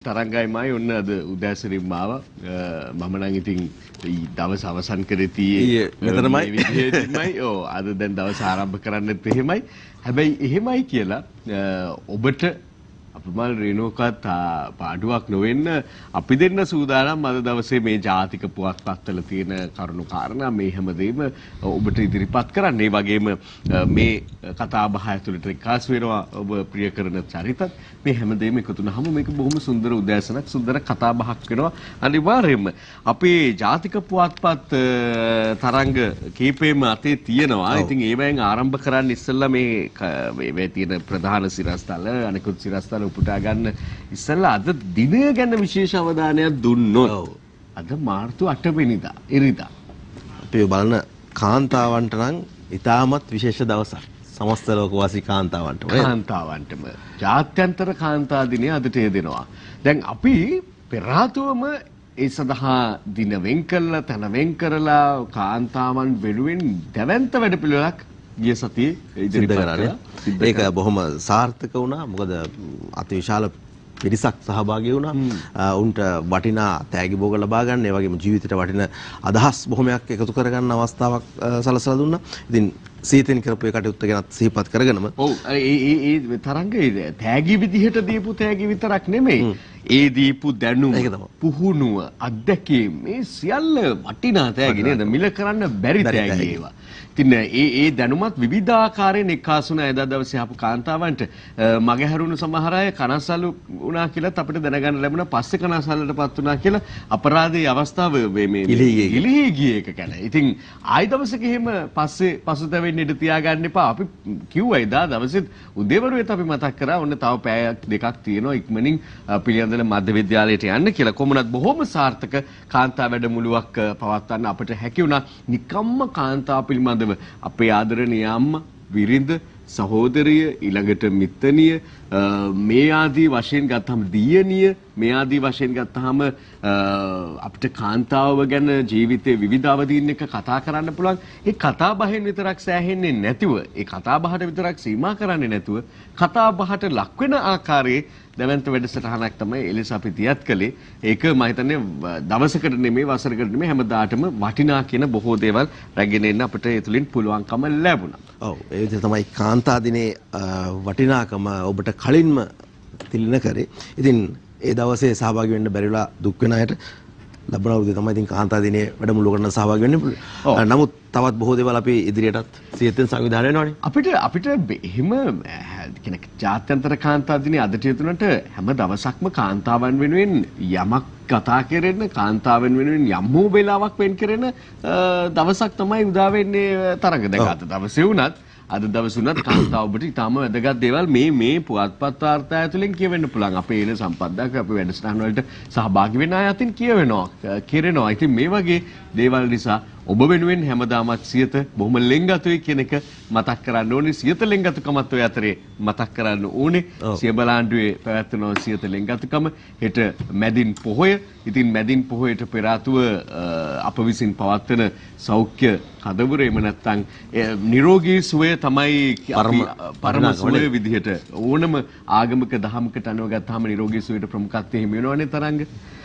තරංගයිමයි ඔන්න අද උදෑසනින් මාව මම නම් ඉතින් දවස් අවසන් කරේ තියේ මෙතනමයි විදිහටමයි අද දැන් දවස් ආරම්භ කරන්නෙත් එහෙමයි හැබැයි එහෙමයි කියලා ඔබට අපමණ රේණුකාත් පාඩුවක් නොවෙන්න අපි දෙන්න සූදානම් අද දවසේ මේ ජාතික පුවත්පත්වල තියෙන කරුණු කාරණා මේ හැමදේම ඔබට ඉදිරිපත් කරන්න. ඒ වගේම මේ කතා බහ ඇතුළට එකාස් වෙනවා ඔබ ප්‍රිය කරන චරිතත් මේ හැමදේම එකතු වුනහම මේක බොහොම සුන්දර උදෑසනක් සුන්දර කතා බහක් වෙනවා අනිවාර්යයෙන්ම. අපේ ජාතික පුවත්පත් තරංග කීපෙම අතේ තියෙනවා. ඉතින් ඒවෙන් ආරම්භ කරන්න ඉස්සෙල්ලා මේ තියෙන ප්‍රධාන සිරස්තල අනිකුත් සිරස්තල උපුටා ගන්න ඉස්සෙල්ලා අද දිනය ගැන විශේෂ අවධානයක් දුන්නොත් අද මාර්තු 8 වෙනිදා ඉරිදා අපි බලන කාන්තාවන්ට නම් ඉතාමත් විශේෂ දවසක්. සමස්ත ලෝකවාසී කාන්තාවන්ටම ජාත්‍යන්තර කාන්තා දිනය අදට යෙදෙනවා. දැන් අපි පෙර ආතුවම ඒ සඳහා දින වෙන් කරලා තන වෙන් කරලා කාන්තාවන් වෙනුවෙන් දැවැන්ත වැඩපිළිවෙලක් ගිය සතියේ ඉදිරිපත් කළා. ඒක බොහොම සාර්ථක වුණා. මොකද අතිවිශාල පිරිසක් සහභාගී වුණා. උන්ට වටිනා තෑගි භෝග ලබා ගන්න, ඒ වගේම ජීවිතයට වටින අදහස් බොහොමයක් එකතු කරගන්න අවස්ථාවක් සලසලා දුන්නා. ඉතින් සීතෙන් කරපු ඒ කටයුත්ත ගැනත් සිහිපත් කරගෙනම ඒ තරංගයේ තෑගි විදිහට දීපු තෑගි විතරක් නෙමෙයි. ඒ දීපු දැනුම, පුහුණුව, අත්දැකීම් මේ සියල්ල වටිනා තෑගි නේද? මිල කරන්න බැරි තෑගි ඒවා. ඉතින් ඒ දැනුමත් විවිධාකාරයෙන් එක්කාසුන එදා දවසේ ආපු කාන්තාවන්ට මගහැරුණු සමහර අය කනස්සල්ලු වුණා කියලාත් අපිට දැනගන්න ලැබුණා. පස්සේ කනස්සල්ලටපත් වුණා කියලා අපරාධයේ අවස්ථාව මේ ඉලිහි ගිය එක ගැන. ඉතින් ආයි දවසක එහෙම පස්සේ පසුතැවෙන්න ඉඩ තියාගන්න එපා. අපි කිව්වා එදා දවසෙත් උදේවරුේත් අපි මතක් කරා ඔන්න තව පැයක් දෙකක් තියෙනවා ඉක්මනින් පිළියන්දල මධ්‍ය විද්‍යාලයට යන්න කියලා. කොමුණත් බොහොම සාර්ථක කාන්තා වැඩමුළුවක් පවත්වන්න අපිට හැකි වුණා. නිකම්ම කාන්තා පිළිබඳව අපේ ආදරණීය අම්මා විරිඳ සහෝදරිය ඊළඟට මිත්තනිය මේ ආදී වශයෙන් ගත්තාම දියණිය මේ ආදී වශයෙන් ගත්තාම අපිට කාන්තාව ගැන ජීවිතයේ විවිධ අවදීන් එක කතා කරන්න පුළුවන්. ඒ කතා බහෙන් විතරක් සෑහෙන්නේ නැතිව ඒ කතා බහට විතරක් සීමා කරන්නේ නැතුව කතා බහට ලක් වෙන ආකාරයේ දැවැන්ත වැඩසටහනක් තමයි එලෙස අපි තියත් කළේ. ඒක මම හිතන්නේ දවසකට නෙමෙයි වසරකට නෙමෙයි හැමදාටම වටිනා කියන බොහෝ දේවල් රැගෙන එන්න අපිට ඒ තුලින් පුළුවන්කම ලැබුණා. ඔව් ඒ විදිහට තමයි කාන්තා දිනේ වටිනාකම ඔබට කලින්ම තිලින කරේ. ඉතින් ඒ දවසේ සහභාගී වෙන්න බැරිලා දුක් වෙන අයට ලැබුණා උදේ තමයි ඉතින් කාන්තා දිනේ වැඩමුළුවකට සහභාගී වෙන්න පුළුවන්. නමුත් තවත් බොහෝ දේවල් අපි ඉදිරියටත් සියයෙන් සංවිධානය වෙනවනේ. අපිට එහෙම කියන ජාත්‍යන්තර කාන්තා දිනේ අදට යතුනට හැම දවසක්ම කාන්තාවන් වෙනුවෙන් යමක් කතා කරන්න කාන්තාවන් වෙනුවෙන් යම් හෝ වෙලාවක් වෙන් කරන දවසක් තමයි උදා වෙන්නේ තරඟ. දැන් අද දවසේ වුණත් අද දවස් උනත් කාන්තාව ඔබට ඉතාම වැදගත් දේවල් මේ පුවත්පත් වාර්තා ඇතුලෙන් කියවෙන්න පුළුවන්. අපේ එන සම්පත්දාක අපේ වැඩසටහන් වලට සහභාගී වෙන අය අතින් කියවෙනවා. ඉතින් මේ වගේ දේවල් නිසා ඔබ වෙනුවෙන් හැමදාමත් සියත බොහොම ලෙන්ගතුයි කියන එක මතක් කරන්න ඕනේ. සියත ලෙන්ගතුකමත් ඔය අතරේ මතක් කරන්න ඕනේ. සියබලාණ්ඩුවේ පැවැත්වෙන සියත ලෙන්ගතුකම හෙට මැදින් පොහොය. ඉතින් මැදින් පොහොයට පෙර ආතුව අප විසින් පවත්වන සෞඛ්‍ය කදවුර එහෙම නැත්නම් නිරෝගී සුවය තමයි පරම සුවය විදිහට ඕනම ආගමික දහමකට අනුව ගත්තාම නිරෝගී සුවයට ප්‍රමුඛත්වය හිමි වෙනවනේ තරංග.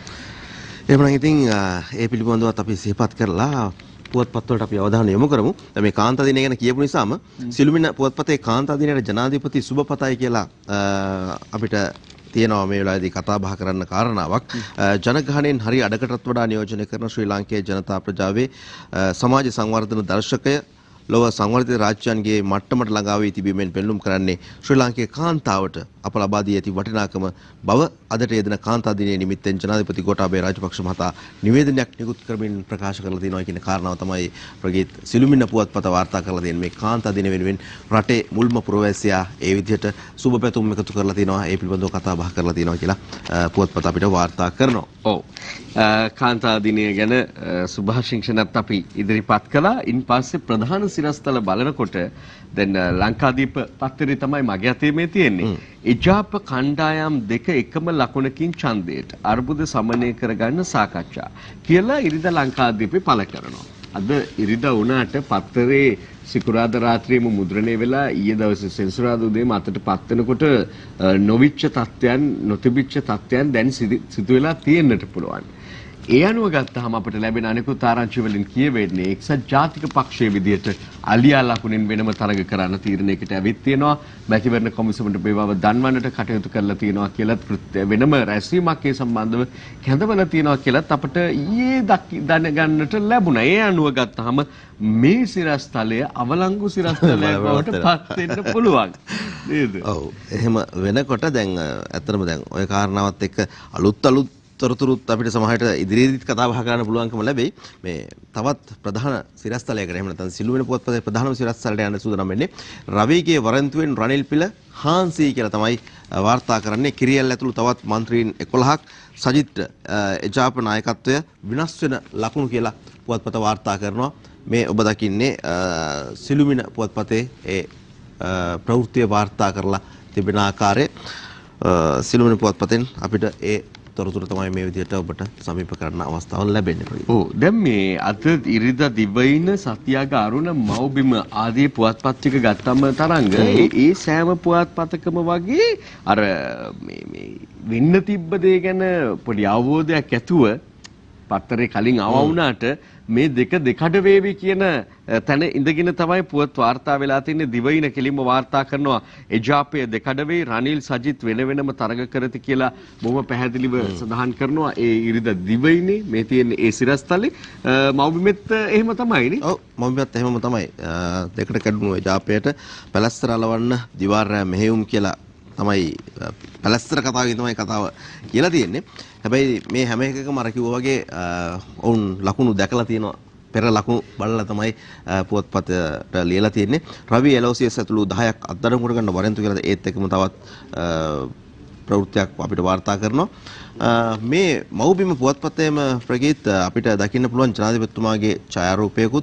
එහෙනම් ඉතින් ඒ පිළිබඳවත් අපි සිහිපත් කරලා පුවත්පත් වලට අපි අවධානය යොමු කරමු. දැන් මේ කාන්තා දිනය ගැන කියපු නිසාම සිළුමිණ පුවත්පතේ කාන්තා දිනයට ජනාධිපති සුබපතයි කියලා අපිට තියෙනවා මේ වෙලාවේදී කතා බහ කරන්න කාරණාවක්. ජනගහණයෙන් හරි අඩකටත් වඩා නියෝජනය කරන ශ්‍රී ලාංකේය ජනතා ප්‍රජාවේ සමාජ සංවර්ධන දර්ශකය ලොව සංවර්ධිත රාජ්‍යයන්ගේ මට්ටමට ළඟා වී තිබීමෙන් පෙන්눔 කරන්නේ ශ්‍රී ලාංකේය කාන්තාවට අප ලබා දී ඇති වටිනාකම බව අදට යෙදෙන කාන්තා දිනයේ නිමිත්තෙන් ජනාධිපති ගෝඨාභය රාජපක්ෂ මහතා නිවේදනයක් නිකුත් කරමින් ප්‍රකාශ කරලා තියෙනවා කියන කාරණාව තමයි ප්‍රගීත් සිළුමිණ පුවත්පත වාර්තා කරලා තියෙන මේ කාන්තා දින වෙනුවෙන් රටේ මුල්ම පුරවැසියා ඒ විදිහට සුබ පැතුම් එකතු කරලා තිනවා. ඒ පිළිබඳව කතා බහ කරලා තියෙනවා කියලා පුවත්පත අපිට වාර්තා කරනවා. ඔව්. කාන්තා දිනය ගැන සුභාශිංසනත් අපි ඉදිරිපත් කළා. ඉන් පස්සේ ප්‍රධාන සිරස්තල බලනකොට දැන් ලංකාදීප පත්තරේ තමයි මගේ අතේ මේ තියෙන්නේ. එජාප කණ්ඩායම් දෙක එකම ලකුණකින් ඡන්දයට අර්බුද සමනය කරගන්න සාකච්ඡා කියලා ඉරිදා ලංකාදීපේ පළ කරනවා. අද ඉරිදා වුණාට පත්තරේ සිකුරාදා රාත්‍රියේම මුද්‍රණය වෙලා ඊයේ දවසේ සෙන්සුරාදා උදේම අතට පත් වෙනකොට නොවිච්ච තත්ත්වයන් නොතිබිච්ච තත්ත්වයන් දැන් සිදු වෙලා තියෙන්නට පුළුවන්. ඒ අනුව ගත්තාම අපිට ලැබෙන අනිකුත් ආරංචි වලින් කියවෙන්නේ එක්සත් ජාතික පක්ෂයේ විදියට අලියා ලකුණෙන් වෙනම තරග කරන්න තීරණයකට ඇවිත් තියෙනවා. මැතිවරණ කොමිසමට මේවව දන්වන්නට කටයුතු කරලා තියෙනවා කියලත් වෙනම රැස්වීමක් ඒ සම්බන්ධව කැඳවලා තියෙනවා කියලත් අපිට ඊයේ දැනගන්නට ලැබුණා. ඒ අනුව ගත්තාම මේ සිරස්තලය අවලංගු සිරස්තලයක් බවට පත් වෙන්න පුළුවන්. නේද? ඔව්. එහෙම වෙනකොට දැන් ඇත්තටම දැන් ওই කාරණාවත් එක්ක අලුත් තොරතුරුත් අපිට සමහරට ඉදිරියේදීත් කතා බහ කරන්න පුළුවන්කම ලැබෙයි. මේ තවත් ප්‍රධාන සිරස්තලයකට එහෙම නැත්නම් සිළුවෙන පුවත්පතේ ප්‍රධානම සිරස්තලයට යන්න සූදානම් වෙන්නේ රවිගේ වරන්තුවෙන් රනිල් පිළ හාන්සි කියලා තමයි වාර්තා කරන්නේ. කිරියල් ඇතුළු තවත් මන්ත්‍රීන් 11ක් සජිත් එජාප නායකත්වය විනාශ වෙන ලකුණු කියලා පුවත්පත වාර්තා කරනවා. මේ ඔබ දකින්නේ සිළුමින පුවත්පතේ ඒ ප්‍රවෘත්තිය වාර්තා කරලා තිබෙන ආකාරය. සිළුමින පුවත්පතෙන් අපිට ඒ තොරතුරු තමයි මේ විදිහට ඔබට සමීප කරන්න අවස්ථාව ලැබෙන්නේ. ඔව් දැන් මේ අද ඉරිදා දිවයින සත්‍යාග අරුණ මව්බිම ආදී පුවත්පත් ටික ගත්තම තරංග ඒ සෑම පුවත්පතකම වගේ අර මේ වෙන්න තිබ්බ දේ ගැන පොඩි අවබෝධයක් ඇතුව පත්තරේ කලින් ආව වුණාට මේ දෙක දෙකඩ වේවි කියන තැන ඉඳගෙන තමයි පුවත් වාර්තා වෙලා තින්නේ. දිවයින කෙලින්ම වාර්තා කරනවා එජාපය දෙකඩ වේ රනිල් සජිත් වෙන වෙනම තරග කරති කියලා බොහොම පැහැදිලිව සඳහන් කරනවා. ඒ ඉරිදා දිවයිනේ මේ තියෙන ඒ සිරස්තලේ මව්බිමෙත් එහෙම තමයි නේ. ඔව් මව්බිමෙත් එහෙමම තමයි. දෙකට කැඩුණු එජාපයට පැලස්තර අලවන්න දිවාරය මෙහෙයුම් කියලා තමයි පැලස්තර කතාවේ තමයි කතාව කියලා තියෙන්නේ. හැබැයි මේ හැම එකකම අර කිව්වා වගේ ඔවුන් ලකුණු දැකලා තියෙනවා. පෙර ලකුණු බලලා තමයි පුවත්පතට ලියලා තියෙන්නේ. රවි එලෝසියස් ඇතුළු 10ක් අත්අඩංගුවට ගන්න වරෙන්තු කියලා ඒත් එක්කම තවත් ප්‍රවෘත්තියක් අපිට වාර්තා කරනවා. මේ මව්බිම පුවත්පතේම ප්‍රගීත් අපිට දකින්න පුළුවන් ජනාධිපතිතුමාගේ ඡායාරූපයකුත්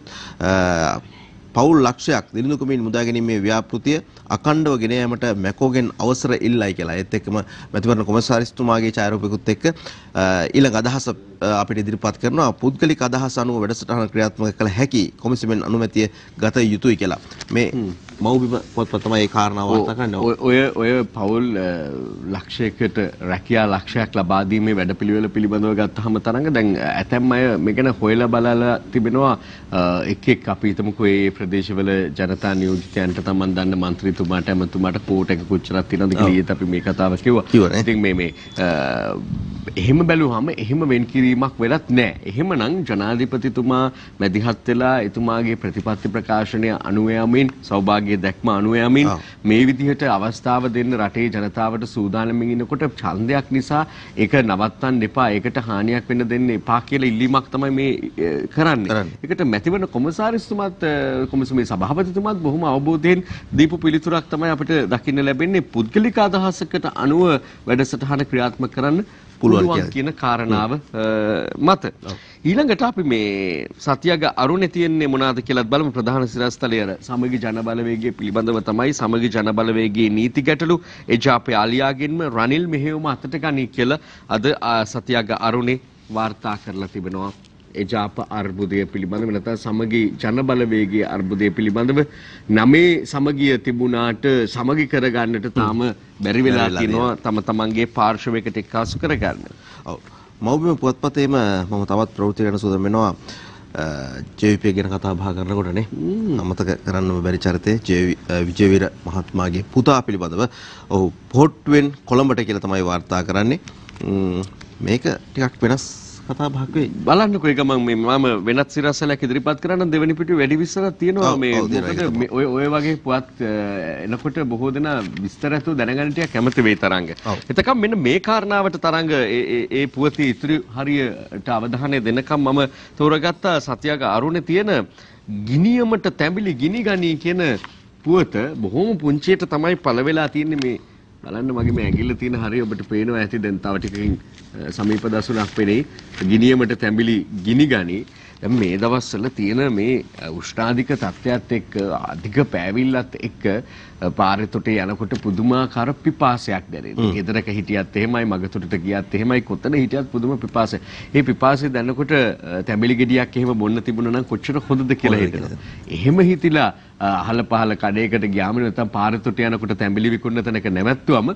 පවුල් ලක්ෂයක් දිලිඳුකමින් මුදා ගැනීමේ ව්‍යාපෘතිය අඛණ්ඩව ගෙන යාමට මැකෝගෙන් අවසර ඉල්ලයි කියලා. ඒත් එක්කම මැතිවරණ කොමසාරිස්තුමාගේ ඡායාරූපයකුත් එක්ක ඊළඟ අදහස අපිට ඉදිරිපත් කරනවා. පුද්ගලික අදහස අනුව වැඩසටහන ක්‍රියාත්මක කළ හැකි කොමිසමෙන් අනුමැතිය ගත යුතුයි කියලා. මේ මව්බිම පොත්පත තමයි ඒ කාරණාව වාර්තා කරන්නේ. ඔය පවුල් ලක්ෂයකට රැකියා ලක්ෂයක් ලබා දීමේ වැඩපිළිවෙල පිළිබඳව ගත්තාම තරංග දැන් ඇතැම් අය මේකන හොයලා බලලා තිබෙනවා. එක් අපි හිතමුකෝ මේ ප්‍රදේශවල ජනතා නියෝජිතයන්ට තමන් දන්න මන්ත්‍රීතුමාට ඇමතුමාට කෝට එක කොච්චරක් තියෙනවද කියලා ඊයේත් අපි මේ කතාව කිව්වා. ඉතින් මේ එහෙම බැලුවාම එහෙම වෙන් කිරීමක් වෙලත් නැහැ. එහෙමනම් ජනාධිපතිතුමා මැදිහත් වෙලා එතුමාගේ ප්‍රතිපත්ති ප්‍රකාශනය අනුව යමින් සෞභාග්‍ය දැක්ම අනුව යමින් මේ විදිහට අවස්ථාව දෙන්න රටේ ජනතාවට සූදානම්ින් ඉන්නකොට ඡන්දයක් නිසා ඒක නවත්තන්න එපා. ඒකට හානියක් වෙන්න දෙන්න එපා කියලා ඉල්ලීමක් තමයි මේ කරන්නේ. ඒකට මැතිවරණ කොමසාරිස්තුමාත් කොමිසමේ සභාපතිතුමාත් බොහොම අවබෝධයෙන් දීපු පිළිතුරක් තමයි අපිට දකින්න ලැබෙන්නේ. පුද්ගලික අදහසකට අනුව වැඩසටහන ක්‍රියාත්මක කරන්න පුළුවන් කියන කාරණාව මත. ඊළඟට අපි මේ සත්‍යග අරුණේ තියෙන්නේ මොනවාද කියලාත් බලමු. ප්‍රධාන සිරස්තලය සමගි ජන බලවේගයේ පිළිබඳව තමයි. සමගි ජන බලවේගයේ නීති ගැටලු එජාපේ ආලියාගෙන්ම රනිල් මෙහෙයුම අතට ගනී කියලා අද සත්‍යග අරුණේ වාර්තා කරලා තිබෙනවා. එජාප අර්බුදය පිළිබඳව නැත්නම් සමගි ජන බලවේගයේ අර්බුදය පිළිබඳව නමේ සමගිය තිබුණාට සමගි කරගන්නට තාම බැරි වෙලා තියෙනවා තම තමන්ගේ පාර්ශවයකට එක්කාසු කරගන්න. ඔව් මව්බිම පුවත්පතේම මම තවත් ප්‍රවෘත්ති කරන සූදානම් වෙනවා. ජේ.වී.පී ගැන කතා බහ කරනකොට නේ අමතක කරන්නම බැරි චරිතේ විජේවීර මහත්මයාගේ පුතා පිළිබඳව ඔහු පොට්ටුවෙන් කොළඹට කියලා තමයි වාර්තා කරන්නේ. මේක ටිකක් වෙනස් කතා බහක් වෙයි. බලන්නකෝ ඒක මම වෙනත් සිරස්තලයක් ඉදිරිපත් කරන්න දෙවෙනි පිටුවේ වැඩි විස්තරයක් තියෙනවා. මේ ඔය වගේ පුවත් එනකොට බොහෝ දෙනා විස්තර ඇතුව දැනගන්න ටිකක් කැමති වෙයි තරංග. එතකම් මෙන්න මේ කාරණාවට තරංග ඒ පුවතේ ඉතුරු හරියට අවධානය දෙනකම් මම තෝරගත්ත සත්‍යග අරුණේ තියෙන ගිනියමට තැඹිලි ගිනි ගනී කියන පුවත බොහොම පුංචියට තමයි පළ වෙලා තියෙන්නේ. මේ බලන්න මගේ මේ ඇඟිල්ල තියෙන හරිය ඔබට පේනවා ඇති. දැන් තව ටිකකින් සමීප දසුණක් පෙනෙයි. ගිනියමට තැඹිලි ගිනි ගනී දැන් මේ දවස්වල තියෙන මේ උෂ්ණාධික තත්ත්වයත් එක්ක අධික පෑවිල්ලත් එක්ක පාරේ තොටේ යනකොට පුදුමාකාර පිපාසයක් දැනෙනවා. ගෙදරක හිටියත් එහෙමයි, මගතොටට ගියත් එහෙමයි, කොතන හිටියත් පුදුම පිපාසය. මේ පිපාසය දැනනකොට තැඹිලි ගෙඩියක් එහෙම බොන්න තිබුණා නම් කොච්චර හොඳද කියලා හිතෙනවා. එහෙම හිතිලා අහල පහල කඩේකට ගියාම නැත්නම් පාරේ තොටේ යනකොට තැඹිලි විකුණන තැනක නැවැත්තුවම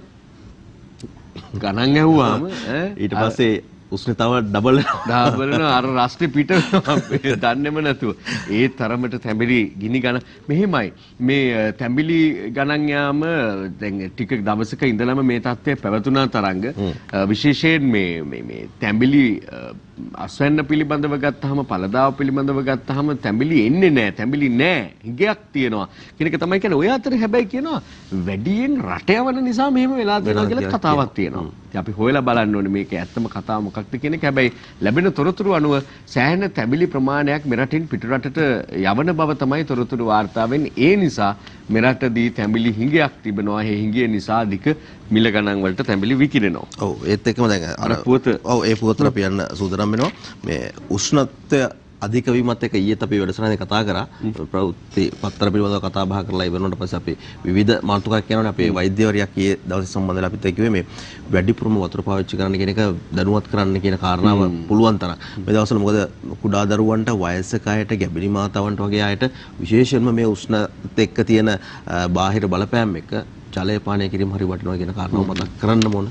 ගණන් ඇහුවාම ඊට පස්සේ උෂ්ණතාව ඩබල් අර රස්ටි පිට දන්නේම නැතුව ඒ තරමට තැඹිලි ගිනි ගණන් මෙහෙමයි මේ තැඹිලි ගණන් යාම දැන් ටික දවසක ඉඳලම මේ තත්ත්වය පැවතුනා තරංග විශේෂයෙන් මේ තැඹිලි අස්වැන්න පිළිබඳව ගත්තාම පළදාව පිළිබඳව ගත්තාම තැඹිලි එන්නේ නැහැ, තැඹිලි නැහැ, හිගයක් තියෙනවා කියන එක තමයි කියන්නේ. ඔය අතරේ හැබැයි කියනවා වැඩියෙන් රට යවන නිසා මෙහෙම වෙලා තියෙනවා කියලා කතාවක් තියෙනවා. ඉතින් අපි හොයලා බලන්න ඕනේ මේක ඇත්තම කතාව මොකක්ද කියන එක. හැබැයි ලැබෙන තොරතුරු අනුව සෑහෙන තැඹිලි ප්‍රමාණයක් මෙරටින් පිටරටට යවන බව තමයි තොරතුරු වාර්තා වෙන්නේ. ඒ නිසා මෙරටදී තැඹිලි හිඟයක් තිබෙනවා. ඒ හිඟිය නිසා අධික මිල ගණන් වලට තැඹිලි විකිරෙනවා. ඔව් ඒත් එක්කම දැන් අර පුවත ඒ පුවතට අපි යන්න සූදානම් වෙනවා. මේ උෂ්ණත්වය අධික වීමත් එක්ක ඊයේත් අපි වැඩසටහනේ කතා කරා. ප්‍රවෘත්ති පත්‍ර පිළිබඳව කතා බහ කරලා ඉවරනට පස්සේ අපි විවිධ මාතෘකාවක් කියනවානේ. අපේ වෛද්‍යවරියක් ඊයේ දවසේ සම්බන්ධලා අපිත් කිව්වේ මේ වැඩිපුරම වතුර පාවිච්චි කරන්න කියන එක දැනුවත් කරන්න කියන කාරණාව පුළුවන් තරම්. මේ දවස්වල මොකද කුඩා දරුවන්ට, වයසක අයට, ගැබිලි මාතාවන්ට වගේ අයට විශේෂයෙන්ම මේ උෂ්ණත් එක්ක තියෙන බාහිර බලපෑම් එක්ක ජලය පානය කිරීම හරි වටිනවා කියන කාරණාව මතක් කරන්න ඕන.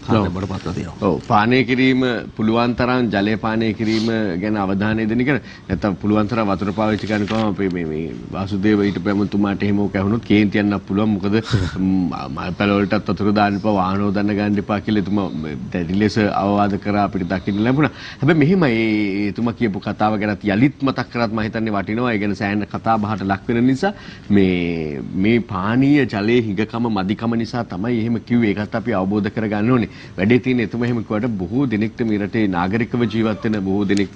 ඔව් පානය කිරීම පුළුවන් තරම් ජලය පානය කිරීම ගැන අවධානය දෙන්න කියලා. නැත්නම් පුළුවන් තරම් වතුර පාවිච්චි කරනකම අපේ මේ වාසුදේව ඊට ප්‍රමුතුමාට එහෙම කැහුනොත් කේන්ති යන්නත් පුළුවන්. මොකද මල්පැල වලටත් වතුර දාන්න එපා, වාහන හොදන්න ගන්න එපා කියලා එතුමා දැඩි ලෙස අවවාද කරා අපිට දකින්න ලැබුණා. හැබැයි මෙහෙමයි එතුමා කියපු කතාව ගැනත් යලිත් මතක් කරත් මම හිතන්නේ වටිනවා. ඒ ගැන සෑහෙන කතා බහට ලක් වෙන නිසා මේ පානීය ජලයේ හිඟකම මදිකම නිසා තමයි එහෙම කිව්වේ. ඒකත් අපි අවබෝධ කරගන්න ඕනේ. වැඩේ තියෙන එතුම එහෙම කිව්වට බොහෝ දෙනෙක්ට මේ රටේ නාගරිකව ජීවත් වෙන බොහෝ දෙනෙක්ට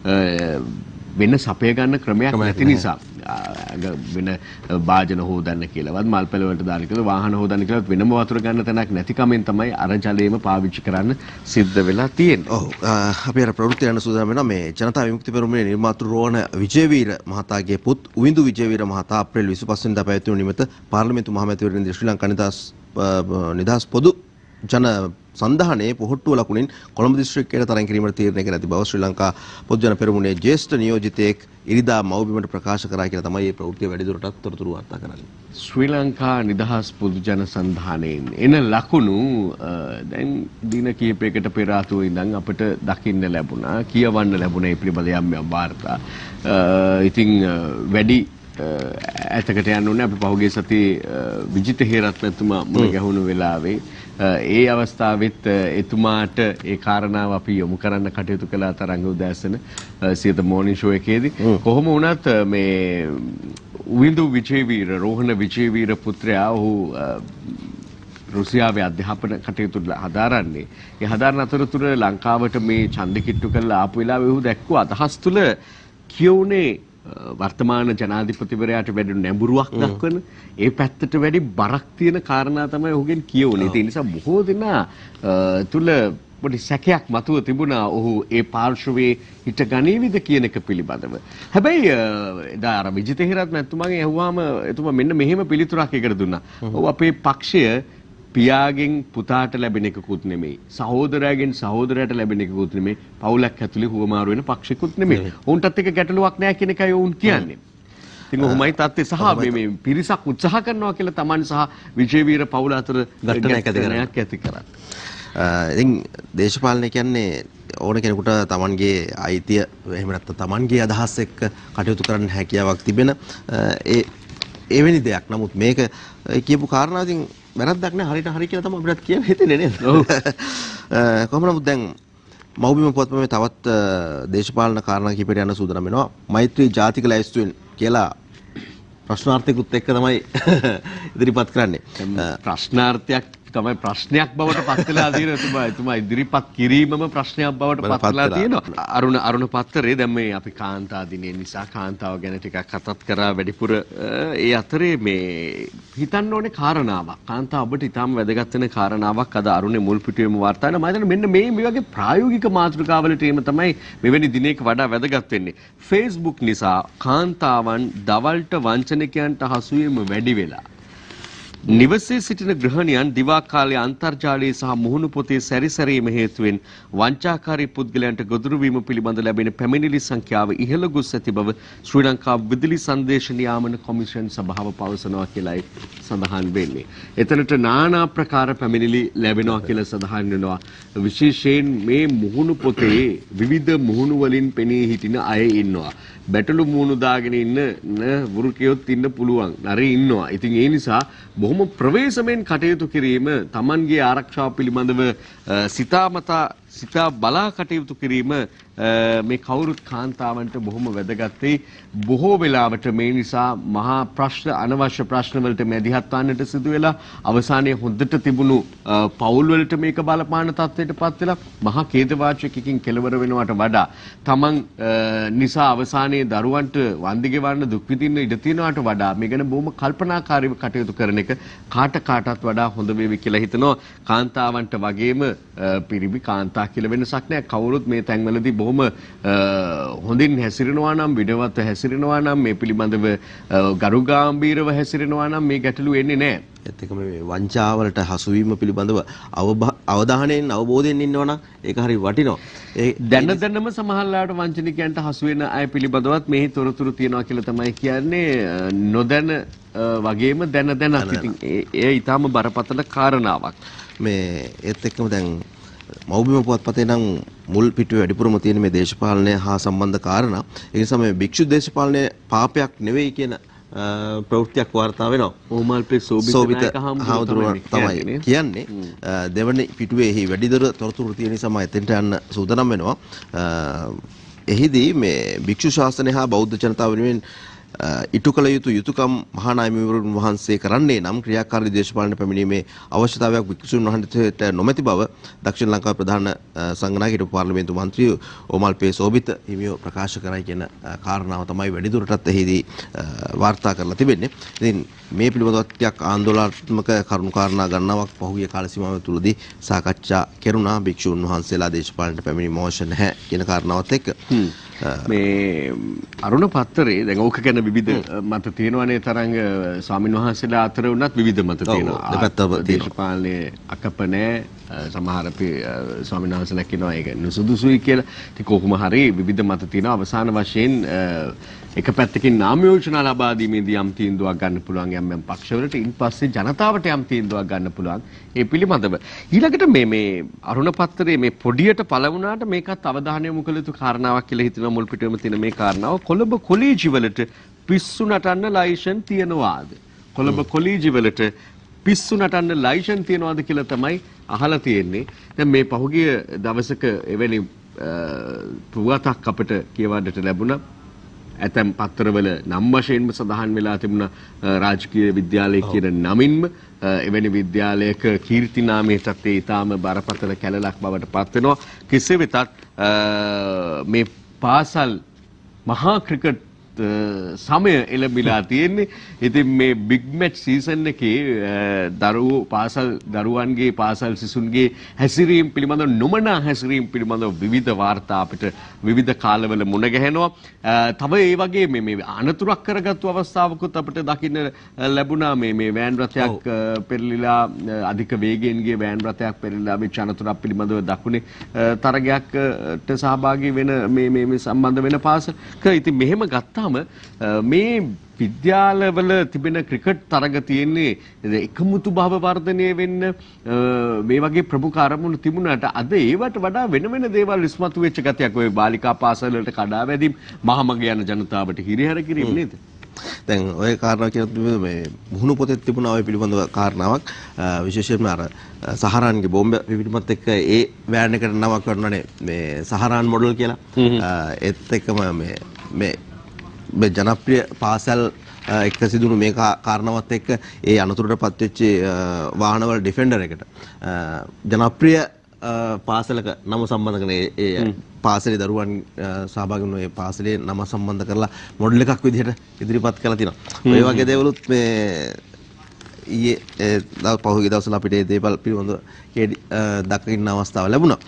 වෙන සපය ගන්න ක්‍රමයක් නැති නිසා වෙන භාජන හොදන්න කියලාවත් මල් පෙළ වලට දාන්න කියලා වාහන හොදන්න කියලාවත් වෙනම වතුර ගන්න තැනක් නැති කමෙන් තමයි අර ජලයේම පාවිච්චි කරන්න සිද්ධ වෙලා තියෙන්නේ. ඔව් අපි අර ප්‍රවෘත්ති යන සූදානම් වෙනවා. මේ ජනතා විමුක්ති පෙරමුණේ නිර්මාතෘ රෝහණ විජේවීර මහතාගේ පුත් උවිඳු විජේවීර මහතා අප්‍රේල් 25 වෙනිදා පැවැත්වුණු නිමිත පාර්ලිමේන්තු මහමැතිවරණයේදී ශ්‍රී ලංකා නිදහස් පොදු ජන සන්ධානයේ පොහොට්ටුව ලකුණින් කොළඹ දිස්ත්‍රික්කයට තරඟ කිරීමට තීරණය කර ඇති බව ශ්‍රී ලංකා පොදු ජන පෙරමුණේ ජ්‍යෙෂ්ඨ නියෝජිතයෙක් ඉරිදා මව්බිමට ප්‍රකාශ කරා කියලා තමයි මේ ප්‍රවෘත්තිය වැඩිදුරටත් තොරතුරු වාර්තා කරන්නේ. ශ්‍රී ලංකා නිදහස් පොදු ජන සන්ධානයෙන් එන ලකුණු දැන් දින කිහිපයකට පෙර ආතුව ඉඳන් අපිට දකින්න ලැබුණා, කියවන්න ලැබුණා. ඒ පිළිබඳ යම් වාර්තා. ඉතින් වැඩි ඇතකට යන්න ඕනේ. අපි පහුගිය සතියේ විජිත හේරත්නතුමා මුණ ගැහුණු වෙලාවේ ඒ අවස්ථාවෙත් එතුමාට ඒ කාරණාව අපි යොමු කරන්න කටයුතු කළා තරංග උදෑසන සියත මෝර්නින් ෂෝ එකේදී. කොහොම වුණත් මේ උවිඳු විජේවීර රෝහණ විජේවීර පුත්‍රයා ඔහු රුසියාවේ අධ්‍යාපන කටයුතු හදාරන්නේ. ඒ හදාරන අතරතුර ලංකාවට මේ ඡන්ද කිට්ටු කරලා ආපු වෙලාවේ ඔහු දැක්වුවා අදහස් තුල කියුනේ වර්තමාන ජනාධිපතිවරයාට වැඩි නැඹුරුවක් දක්වන ඒ පැත්තට වැඩි බරක් තියෙන කාරණා තමයි ඔහුගෙන් කියවුනේ. ඒ නිසා බොහෝ දෙනා තුල පොඩි සැකයක් මතුව තිබුණා ඔහු ඒ පාර්ශවයේ හිට ගනීවිද කියන එක පිළිබඳව. හැබැයි එදා අර විජිත හේරත් මැතිතුමාගෙන් අහුවාම එතුමා මෙන්න මෙහෙම පිළිතුරක් එකට දුන්නා. ඔව් අපේ පක්ෂය පියාගෙන් පුතාට ලැබෙන එකකුත් නෙමෙයි, සහෝදරයාගෙන් සහෝදරයට ලැබෙන එකකුත් නෙමෙයි, පවුලක් ඇතුලේ හුවමාරු වෙන පක්ෂිකුත් නෙමෙයි. උන්ටත් එක ගැටලුවක් නැහැ කියන එකයි උන් කියන්නේ. ඉතින් ඔහුමයි තාත්තේ සහ මේ පිරිසක් උත්සාහ කරනවා කියලා Taman සහ විජේවීර පවුල අතර ගැටලුවක් ඇති කරා. ඉතින් දේශපාලනය කියන්නේ ඕන කෙනෙකුට Tamanගේ අයිතිය එහෙම නැත්නම් Tamanගේ අදහස් එක්ක කටයුතු කරන්න හැකියාවක් තිබෙන එවැනි දෙයක්. නමුත් මේක කියපු කාරණා ඉතින් වැරද්දක් නෑ, හරියට හරි කියලා තමයි අපිට කියන්න හිතෙන්නේ නේද? ඔව්. කොහොම නමුත් දැන් මව්බිම පුවත්පතේ තවත් දේශපාලන කාරණා කිහිපයට යන සූදානම් වෙනවා. මෛත්‍රී ජාතික ලැයිස්තුවෙන් කියලා ප්‍රශ්නාර්ථයකුත් එක්ක තමයි ඉදිරිපත් කරන්නේ. ප්‍රශ්නාර්ථයක් තමයි ප්‍රශ්නයක් බවට පත් වෙලා තියෙනවා. එතුමා ඉදිරිපත් කිරීමම ප්‍රශ්නයක් බවට පත් වෙලා තියෙනවා. අරුණ පත්තරේ දැන් මේ අපි කාන්තා දිනේ නිසා කාන්තාව ගැන ටිකක් කතාත් කරා වැඩිපුර ඒ අතරේ මේ හිතන්න ඕනේ කාරණාවක්. කාන්තාව ඔබට ඉතාම වැදගත් වෙන කාරණාවක් අද අරුණේ මුල් පිටුවේම වාර්තා වෙනවා. මම හිතන්නේ මෙන්න මේ වගේ ප්‍රායෝගික මාතෘකාවලට එීම තමයි මෙවැනි දිනයක වඩා වැදගත් වෙන්නේ. Facebook නිසා කාන්තාවන් දවල්ට වංචනිකයන්ට හසු වීම වැඩි වෙලා. නිවසේ සිටින ගෘහණියන් දිවා කාලයේ අන්තර්ජාලයේ සහ මුහුණු පොතේ සැරිසැරීම හේතුවෙන් වංචාකාරී පුද්ගලයන්ට ගොදුරු වීම පිළිබඳ ලැබෙන පැමිණිලි සංඛ්‍යාව ඉහළ ගොස් ඇති බව ශ්‍රී ලංකා විදුලි සංදේශ නියාමන කොමිෂන් සභාව පවසනවා කියලායි සඳහන් වෙන්නේ. එතනට নানা ප්‍රකාර පැමිණිලි ලැබෙනවා කියලා සඳහන් වෙනවා. විශේෂයෙන් මේ මුහුණු පොතේ විවිධ මුහුණු වලින් පෙනී හිටින අය ඉන්නවා. බැටළු මුහුණු දාගෙන ඉන්න වෘකයොත් ඉන්න පුළුවන්. නරේ ඉන්නවා. ඉතින් ඒ නිසා බොහොම ප්‍රවේශමෙන් කටයුතු කිරීම තමන්ගේ ආරක්ෂාව පිළිබඳව සිතා බලා කටයුතු කිරීම මේ කවුරුත් කාන්තාවන්ට බොහොම වැදගත් වෙයි. බොහෝ වෙලාවට මේ නිසා මහා ප්‍රශ්න අනවශ්‍ය ප්‍රශ්න වලට මැදිහත් වන්නට සිදු වෙලා අවසානයේ හොඳට තිබුණු පවුල් වලට මේක බලපාන තත්ත්වයටපත් වෙලා මහා ඛේදවාචකකින් කෙලවර වෙනවට වඩා තමන් නිසා අවසානයේ දරුවන්ට වන්දි ගෙවන්න දුක් විඳින්න ඉඩ තියනවට වඩා මේ ගැන බොහොම කල්පනාකාරීව කටයුතු කරන එක කාටත් වඩා හොඳ වේවි කියලා හිතනවා. කාන්තාවන්ට වගේම පිරිමි කාන්තා කියලා වෙනසක් නැහැ. කවුරුත් මේ තැන්වලදී බොහොම හොඳින් හැසිරෙනවා නම් විඩවත් හැසිරෙනවා නම් මේ පිළිබඳව ගරුගාම්භීරව හැසිරෙනවා නම් මේ ගැටලු එන්නේ නැහැ. ඒත් එක්කම මේ වංචාවලට හසුවීම පිළිබඳව අවධානයෙන් අවබෝධයෙන් ඉන්නවා නම් ඒක හරි වටිනවා. ඒ දැනම සමහරලාට වංචනිකයන්ට හසු වෙන අය පිළිබඳවත් මේ තොරතුරු තියනවා කියලා තමයි කියන්නේ. නොදැන වගේම දැනත් ඉතින් ඒ ඊටාම බරපතල කාරණාවක්. මේ ඒත් එක්කම දැන් මෞබිම පුවත්පතේ නම් මුල් පිටුවේ වැඩිපුරම තියෙන මේ දේශපාලනය හා සම්බන්ධ කාරණා. ඒ නිසා මේ භික්ෂු දේශපාලනය පාපයක් නෙවෙයි කියන ප්‍රවෘත්තියක් වාර්තා වෙනවා. ඕමල්පේ සෝබිත හාමුදුරුවෝ තමයි කියන්නේ. දෙවනි පිටුවේ වැඩිදුර තොරතුරු තියෙන නිසා මම එතෙන්ට යන්න සූදානම් වෙනවා. එහිදී මේ භික්ෂු ශාසනය හා බෞද්ධ ජනතාව වෙනුවෙන් ඉටු කළ යුතු යුතුයකම් මහා නායකවරුන් වහන්සේ කරන්නේ නම් ක්‍රියාකාරී දේශපාලන පැමිණීමේ අවශ්‍යතාවයක් වික්ෂුන් වහන්සේට නොමැති බව දක්ෂිණ ලංකාවේ ප්‍රධාන සංඝනායක හිටපු පාර්ලිමේන්තු මන්ත්‍රී ඕමල්පේ සෝබිත හිමියෝ ප්‍රකාශ කරයි කියන කාරණාව තමයි වැඩිදුරටත් එහිදී වාර්තා කරලා තිබෙන්නේ. ඉතින් මේ පිළිබඳව ටිකක් ආందోලනාත්මක කරුණු කාරණා ගණනාවක් පහුගිය කාල සීමාව තුළදී සාකච්ඡා කෙරුණා භික්ෂුන් වහන්සේලා දේශපාලනට පැමිණීම අවශ්‍ය නැහැ කියන කාරණාවත් එක්ක. මේ අරුණ පත්තරේ දැන් ඕක ගැන විවිධ මත තියෙනවානේ තරංග ස්වාමීන් වහන්සේලා අතර වුණත් විවිධ මත තියෙනවා. දෙපැත්තම දේශපාලනයේ අකප නැහැ. සමහර අපි ස්වාමීන් වහන්සේලා කියනවා ඒක නුසුදුසුයි කියලා. ඉතින් කොහොම හරි විවිධ මත තියෙනවා. අවසාන වශයෙන් එක පැත්තකින් නාම යෝජනා ලබා දීමේදී යම් තීන්දුවක් ගන්න පුළුවන් යම් පක්ෂවලට ඉන්පස්සේ ජනතාවට යම් තීන්දුවක් ගන්න පුළුවන් ඒ පිළිබඳව ඊළඟට මේ අරුණ පත්තරේ මේ පොඩියට පළ වුණාට මේකත් අවධානය යොමු කළ යුතු කාරණාවක් කියලා හිතනවා. මුල් පිටුවේම තියෙන මේ කාරණාව කොළඹ කොලීජි වලට පිස්සු නටන්න ලයිසන් තියනවාද? කොළඹ කොලීජි වලට පිස්සු නටන්න ලයිසන් තියනවාද කියලා තමයි අහලා තියෙන්නේ. දැන් මේ පහුගිය දවසක එවැනි පුවතක් අපිට කියවන්නට ලැබුණා. ඇතැම් පත්තරවල නම් වශයෙන්ම සඳහන් වෙලා තිබුණ රාජකීය විද්‍යාලය කියන නමින්ම එවැනි විද්‍යාලයක කීර්ති නාමයටත් ඒ ඊටාම බරපතල කැලලක් බවට පත් වෙනවා. කෙසේ වෙතත් මේ පාසල් මහා ක්‍රිකට් සමය එළඹිලා තියෙන්නේ. ඉතින් මේ බිග් මැච් සීසන් එකේ දරුවන්ගේ පාසල් සිසුන්ගේ හැසිරීම පිළිබඳව නොමනා හැසිරීම පිළිබඳව විවිධ වාර්තා අපිට විවිධ කාලවල මුණ ගැහෙනවා. තව ඒ වගේ මේ අනතුරක් කරගත්තු අවස්ථාවකුත් අපිට දකින්න ලැබුණා. මේ වෑන් රථයක් පෙරලිලා අධික වේගයෙන් ගිය වෑන් රථයක් පෙරලිලා වෙච්ච අනතුරක් පිළිබඳව දකුණේ තරගයකට සහභාගී වෙන මේ සම්බන්ධ වෙන පාසලක. ඉතින් මෙහෙම ගත්තා මේ විද්‍යාලවල තිබෙන ක්‍රිකට් තරග තියෙන්නේ එකමුතු භාව වර්ධනය වෙන්න මේ වගේ ප්‍රමුඛ අරමුණු තිබුණාට අද ඒවට වඩා වෙන දේවල් ඉස්මතු වෙච්ච ගතියක් ඔය බාලිකා පාසල් වලට කඩා වැදීම් මහමග යන ජනතාවට හිරිහැර කිරීම නේද? දැන් ඔය කාරණා කියන මේ මුහුණු පොතේ තිබුණ ඔය පිළිබඳව කාරණාවක් විශේෂයෙන්ම අර සහරාන්ගේ බෝම්බ පිපිරීමත් එක්ක ඒ වෑන් එකට නමක් කරනනේ මේ සහරාන් මොඩල් කියලා. ඒත් එක්කම මේ ජනප්‍රිය පාසල් එක්ක සිදුණු මේ කාරණාවත් එක්ක ඒ අනතුරටපත් වෙච්ච වාහනවල ඩිෆෙන්ඩර් එකට ජනප්‍රිය පාසලක නම සම්බන්ධ කරන ඒ පාසලේ දරුවන් සහභාගී වුණු ඒ පාසලේ නම සම්බන්ධ කරලා මොඩල් එකක් විදිහට ඉදිරිපත් කළා තියෙනවා. ඔය වගේ දේවලුත් මේ ඊයේ පහුගිය දවස්වල අපිට මේ දේවල් පිළිබඳව දකින්න අවස්ථාව ලැබුණා.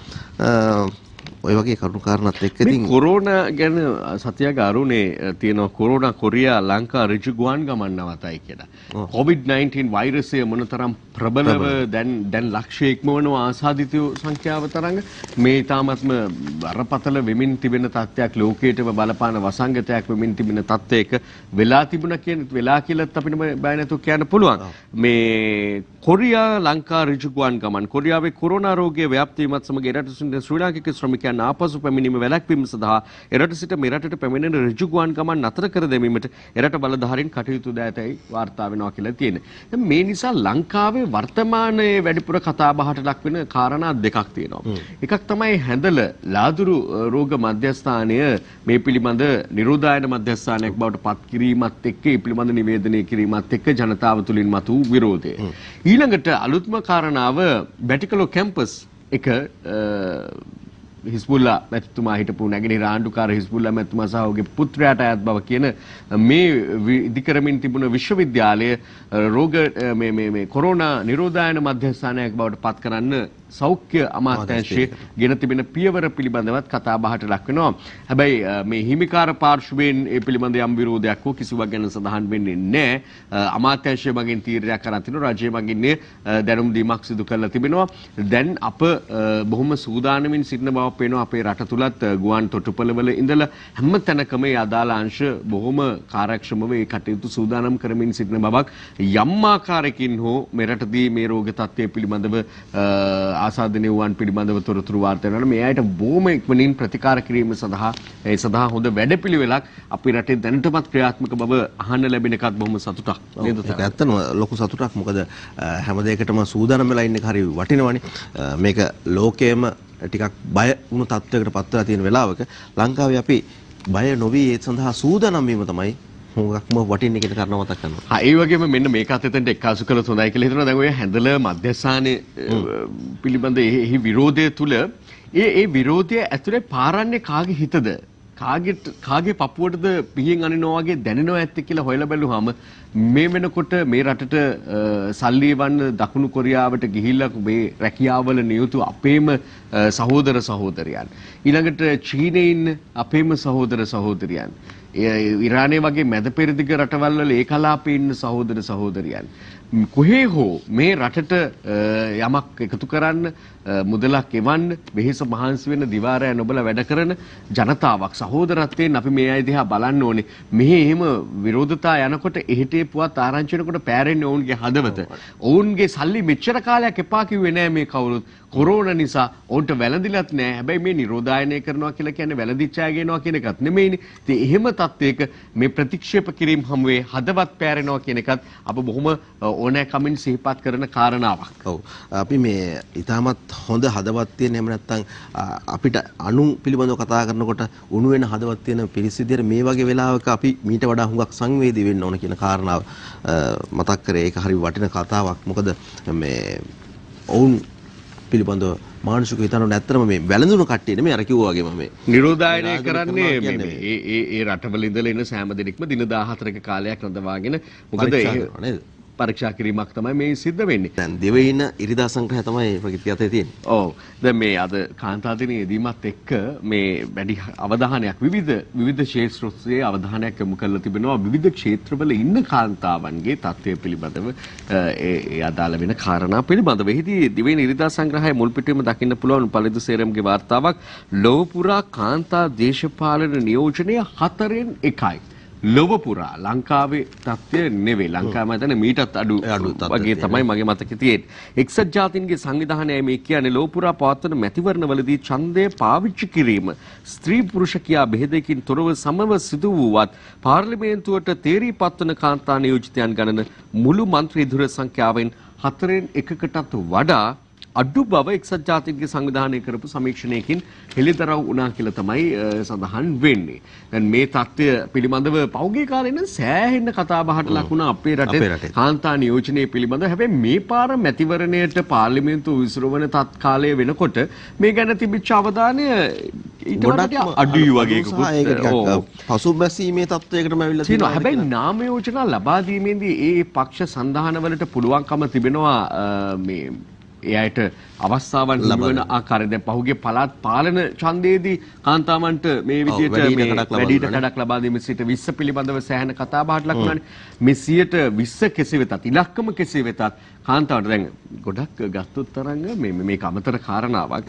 ඔය වගේ කරුණු කාරණාත් එක්ක ඉතින් කොරෝනා ගැන සත්‍යග අරුණේ තියෙනවා කොරෝනා කොරියා ලංකා ඍජු ගුවන් ගමන් නවතයි කියලා. COVID-19 වෛරසය මොනතරම් ප්‍රබලව දැන් ලක්ෂය ඉක්මවනවා ආසාදිතයෝ සංඛ්‍යාව තරංග මේ තාමත්ම බරපතල වෙමින් තිබෙන තත්ත්වයක් ලෝකයේටම බලපාන වසංගතයක් වෙමින් තිබෙන තත්ත්වයක වෙලා තිබුණා වෙලා කියලාත් අපිට බය නැතුව කියන්න පුළුවන්. මේ කොරියා ලංකා ඍජු ගුවන් ගමන් කොරියාවේ කොරෝනා රෝගයේ ව්‍යාප්තිය වීමත් සමග එරට සිටින ශ්‍රී ලාංකික ශ්‍රමිකයන් ආපසු පැමිණීම වැළැක්වීම සඳහා එරට සිට මෙරටට පැමිණෙන ඍජු ගුවන් ගමන් නතර කර දැමීමට එරට බලධාරීන් කටයුතු දෑතයි වාර්තා වෙනවා කියලා තියෙනවා. දැන් මේ නිසා ලංකාවේ වර්තමානයේ වැඩිපුර කතා බහට ලක් වෙන කාරණා දෙකක් තියෙනවා. එකක් තමයි හැඳල ලාදුරු රෝග මධ්‍යස්ථානය මේ පිළිබඳ නිරෝධායන මධ්‍යස්ථානයක් බවට පත් කිරීමත් එක්ක ඒ පිළිබඳ නිවේදනය කිරීමත් එක්ක ජනතාව තුළින් මතු විරෝධය. ඊළඟට අලුත්ම කාරණාව බැටිකලෝ කැම්පස් එක හිස්බුල්ලා මැතිතුමා හිටපු නැගෙනහිර ආණ්ඩුකාර හිස්බුල්ලා මැතිතුමා සහ ඔහුගේ පුත්‍රයාට අයත් බව කියන මේ ඉදිකරමින් තිබුණ විශ්වවිද්‍යාලය රෝග මේ කොරෝනා නිරෝධායන මධ්‍යස්ථානයක් බවට පත් කරන්න සෞඛ්‍ය අමාත්‍යාංශයේ ගෙන තිබෙන පියවර පිළිබඳවත් කතා බහට ලක් වෙනවා. හැබැයි මේ හිමිකාර පාර්ශවයෙන් ඒ පිළිබඳ යම් විරෝධයක් හෝ කිසිවක් ගැන සඳහන් වෙන්නේ නැහැ. අමාත්‍යාංශය මගින් තීරණයක් කරන් තිනවා. රජය මගින් දැනුම් දීමක් සිදු කරලා තිබෙනවා. දැන් අප බොහොම සූදානමින් සිටින බව පේනවා. අපේ රට තුලත් ගුවන් තොටුපළවල ඉඳලා හැම තැනකම මේ අදාළ අංශ බොහොම කාර්යක්ෂමව ඒ කටයුතු සූදානම් කරමින් සිටින බවක් යම් ආකාරයකින් හෝ මෙරටදී මේ රෝග තත්ත්වය පිළිබඳව ආසාදනීය වූවන් පිළිබඳව තොරතුරු වාර්තා වෙනවා. මේ අයට බොහොම ඉක්මනින් ප්‍රතිකාර කිරීම සඳහා ඒ සඳහා හොඳ වැඩපිළිවෙලක් අපේ රටේ දැනටමත් ක්‍රියාත්මක බව අහන්න ලැබෙන එකත් බොහොම සතුටක් නේද? ඒක ඇත්තම ලොකු සතුටක්. මොකද හැම දෙයකටම සූදානම් වෙලා ඉන්න එක හරි වටිනවනේ. මේක ලෝකයේම ටිකක් බය වුණු තත්ත්වයකට පත් වෙලා තියෙන වෙලාවක ලංකාවේ අපි බය නොවි ඒ සඳහා සූදානම් වීම තමයි හුඟක්ම වටින්නේ කියන කාරණාව මතක් කරනවා. ඒ වගේම මෙන්න මේකත් එතනට එක්කාසු කළොත් හොඳයි කියලා හිතනවා. දැන් ඔය හැඳල මධ්‍යස්ථානයේ පිළිබඳ එහි විරෝධය තුල ඒ විරෝධය ඇතුලේ පාරන්නේ කාගේ හිතද? කාගේ පපුවටද පිහින් අනිනවා වගේ දැනෙනවා ඇත්තේ කියලා හොයලා බැලුවාම මේ වෙනකොට මේ රටට සල්ලි වන්න දකුණු කොරියාවට ගිහිල්ලා මේ රැකියාවල නියුතු අපේම සහෝදර සහෝදරයන්, ඊළඟට චීනයේ ඉන්න අපේම සහෝදර සහෝදරයන්, ඉරානයේ වගේ මැද පෙරදිග රටවල් වල ඒ කලාපේ ඉන්න සහෝදර සහෝදරයන් කොහේ හෝ මේ රටට යමක් එකතු කරන්න මුදලක් එවන්න වෙහෙස මහන්සි වෙන දිවාරය නොබල වැඩ කරන ජනතාවක් සහෝදරත්වයෙන් අපි මේ අය දිහා බලන්න ඕනේ. මෙහි එහෙම විරෝධතා යනකොට එහෙටේ පුවත් ආරංචි වෙනකොට පෑරෙන්නේ ඔවුන්ගේ හදවත. ඔවුන්ගේ සල්ලි මෙච්චර කාලයක් එපා කිව්වේ නෑ මේ කවුරුත්. කොරෝනා නිසා ඔවුන්ට වැළඳිලත් නෑ. හැබැයි මේ නිරෝධායනය කරනවා කියලා කියන්නේ වැළඳිච්ච අය ගේනවා කියන එකත් නෙමෙයිනේ. ඉතින් එහෙම තත්වයක මේ ප්‍රතික්ෂේප කිරීම හමුවේ හදවත් පෑරෙනවා කියන එකත් අප බොහොම ඕනෑකමින් සිහිපත් කරන කාරණාවක්. ඔව්. අපි මේ ඊටමත් හොඳ හදවත් තියෙන එහෙම නැත්නම් අපිට අනු පිළිබඳව කතා කරනකොට උණු වෙන හදවත් තියෙන පිරිසිදියට මේ වගේ වෙලාවක අපි මීට වඩා හුඟක් සංවේදී වෙන්න ඕන කියන කාරණාව මතක් කරේ. ඒක හරි වටින කතාවක්. මොකද මේ ඔවුන් පිළිබඳව මානසික හිතන නැත්තරම මේ වැළඳුණු කට්ටිය නෙමෙයි අර කිව්වා වගේම මේ නිරෝධායනය කරන්නේ ඒ රටවල ඉඳලා එන සෑම දෙනෙක්ම දින 14ක කාලයක් රඳවාගෙන මොකද ඒ පරීක්ෂා කිරීමක් තමයි මේ සිද්ධ වෙන්නේ. දැන් දෙවෙනින ඉරිදා සංග්‍රහය තමයි ප්‍රගතිය අතේ තියෙන්නේ. ඔව්. දැන් මේ අද කාන්තා දිනයේ යෙදීමත් එක්ක මේ වැඩි අවධානයක් විවිධ ක්ෂේත්‍රෝත්සවයේ අවධානයක් යොමු කරලා තිබෙනවා. විවිධ ක්ෂේත්‍රවල ඉන්න කාන්තාවන්ගේ තත්ත්වය පිළිබඳව ඒ අදාළ වෙන කාරණා පිළිබඳව. එහිදී දෙවෙනි ඉරිදා සංග්‍රහය මුල් පිටුවේම දකින්න පුළුවන් පලිදු සේරම්ගේ වාර්තාවක්. ලොව පුරා කාන්තා දේශපාලන නියෝජනය 4න් 1යි. ලොව පුරා ලංකාවේ තත්ත්වය නෙවෙයි. ලංකාව මතන මීටත් අඩු වගේ තමයි මගේ මතකයේ තියෙන්නේ. එක්සත් ජාතීන්ගේ සංවිධානයයි මේ කියන්නේ ලොව පුරා පවත්වන මැතිවරණවලදී ඡන්දය පාවිච්චි කිරීම ස්ත්‍රී පුරුෂ කියා බෙහෙදකින් තොරව සමව සිදු වූවත් පාර්ලිමේන්තුවට තේරී පත්වන කාන්තා නියෝජිතයන් ගණන මුළු මන්ත්‍රී ධුර සංඛ්‍යාවෙන් 4න් 1කටත් වඩා අඩු බව එක්සත් ජාතීන්ගේ සංවිධානය කරපු සමීක්ෂණයකින් හෙළිදරව් වුණා කියලා තමයි සඳහන් වෙන්නේ. දැන් මේ තත්ත්වය පිළිබඳව පෞගේ කාලේ නම් සෑහෙන කතා බහට ලක් වුණා අපේ රටේ කාන්තා නියෝජනය පිළිබඳව. හැබැයි මේ පාර මැතිවරණයට පාර්ලිමේන්තුව විසිරවන තත් කාලය වෙනකොට මේ ගැන තිබිච්ච අවධානය ඊට වඩා අඩුයි වගේ පසුබැසීමේ තත්ත්වයකටම ඇවිල්ලා තියෙනවා. හැබැයි නාම යෝජනා ලබා දීමේදී ඒ පක්ෂ සංධානවලට පුළුවන්කම තිබෙනවා මේ ඒ අයට අවස්ථාවන් ලැබෙන ආකාරය. දැන් පහුගිය පළාත් පාලන ඡන්දයේදී කාන්තාවන්ට මේ විදිහට මේ වැඩිට කඩක් ලබා දීම සිට 20 පිළිබඳව සෑහෙන කතා බහට ලක් වුණානේ. මේ 120 කෙසේ වෙතත් ඉලක්කම කෙසේ වෙතත් කාන්තාවට දැන් ගොඩක් ගත්තොත් තරංග මේක අමතර කාරණාවක්.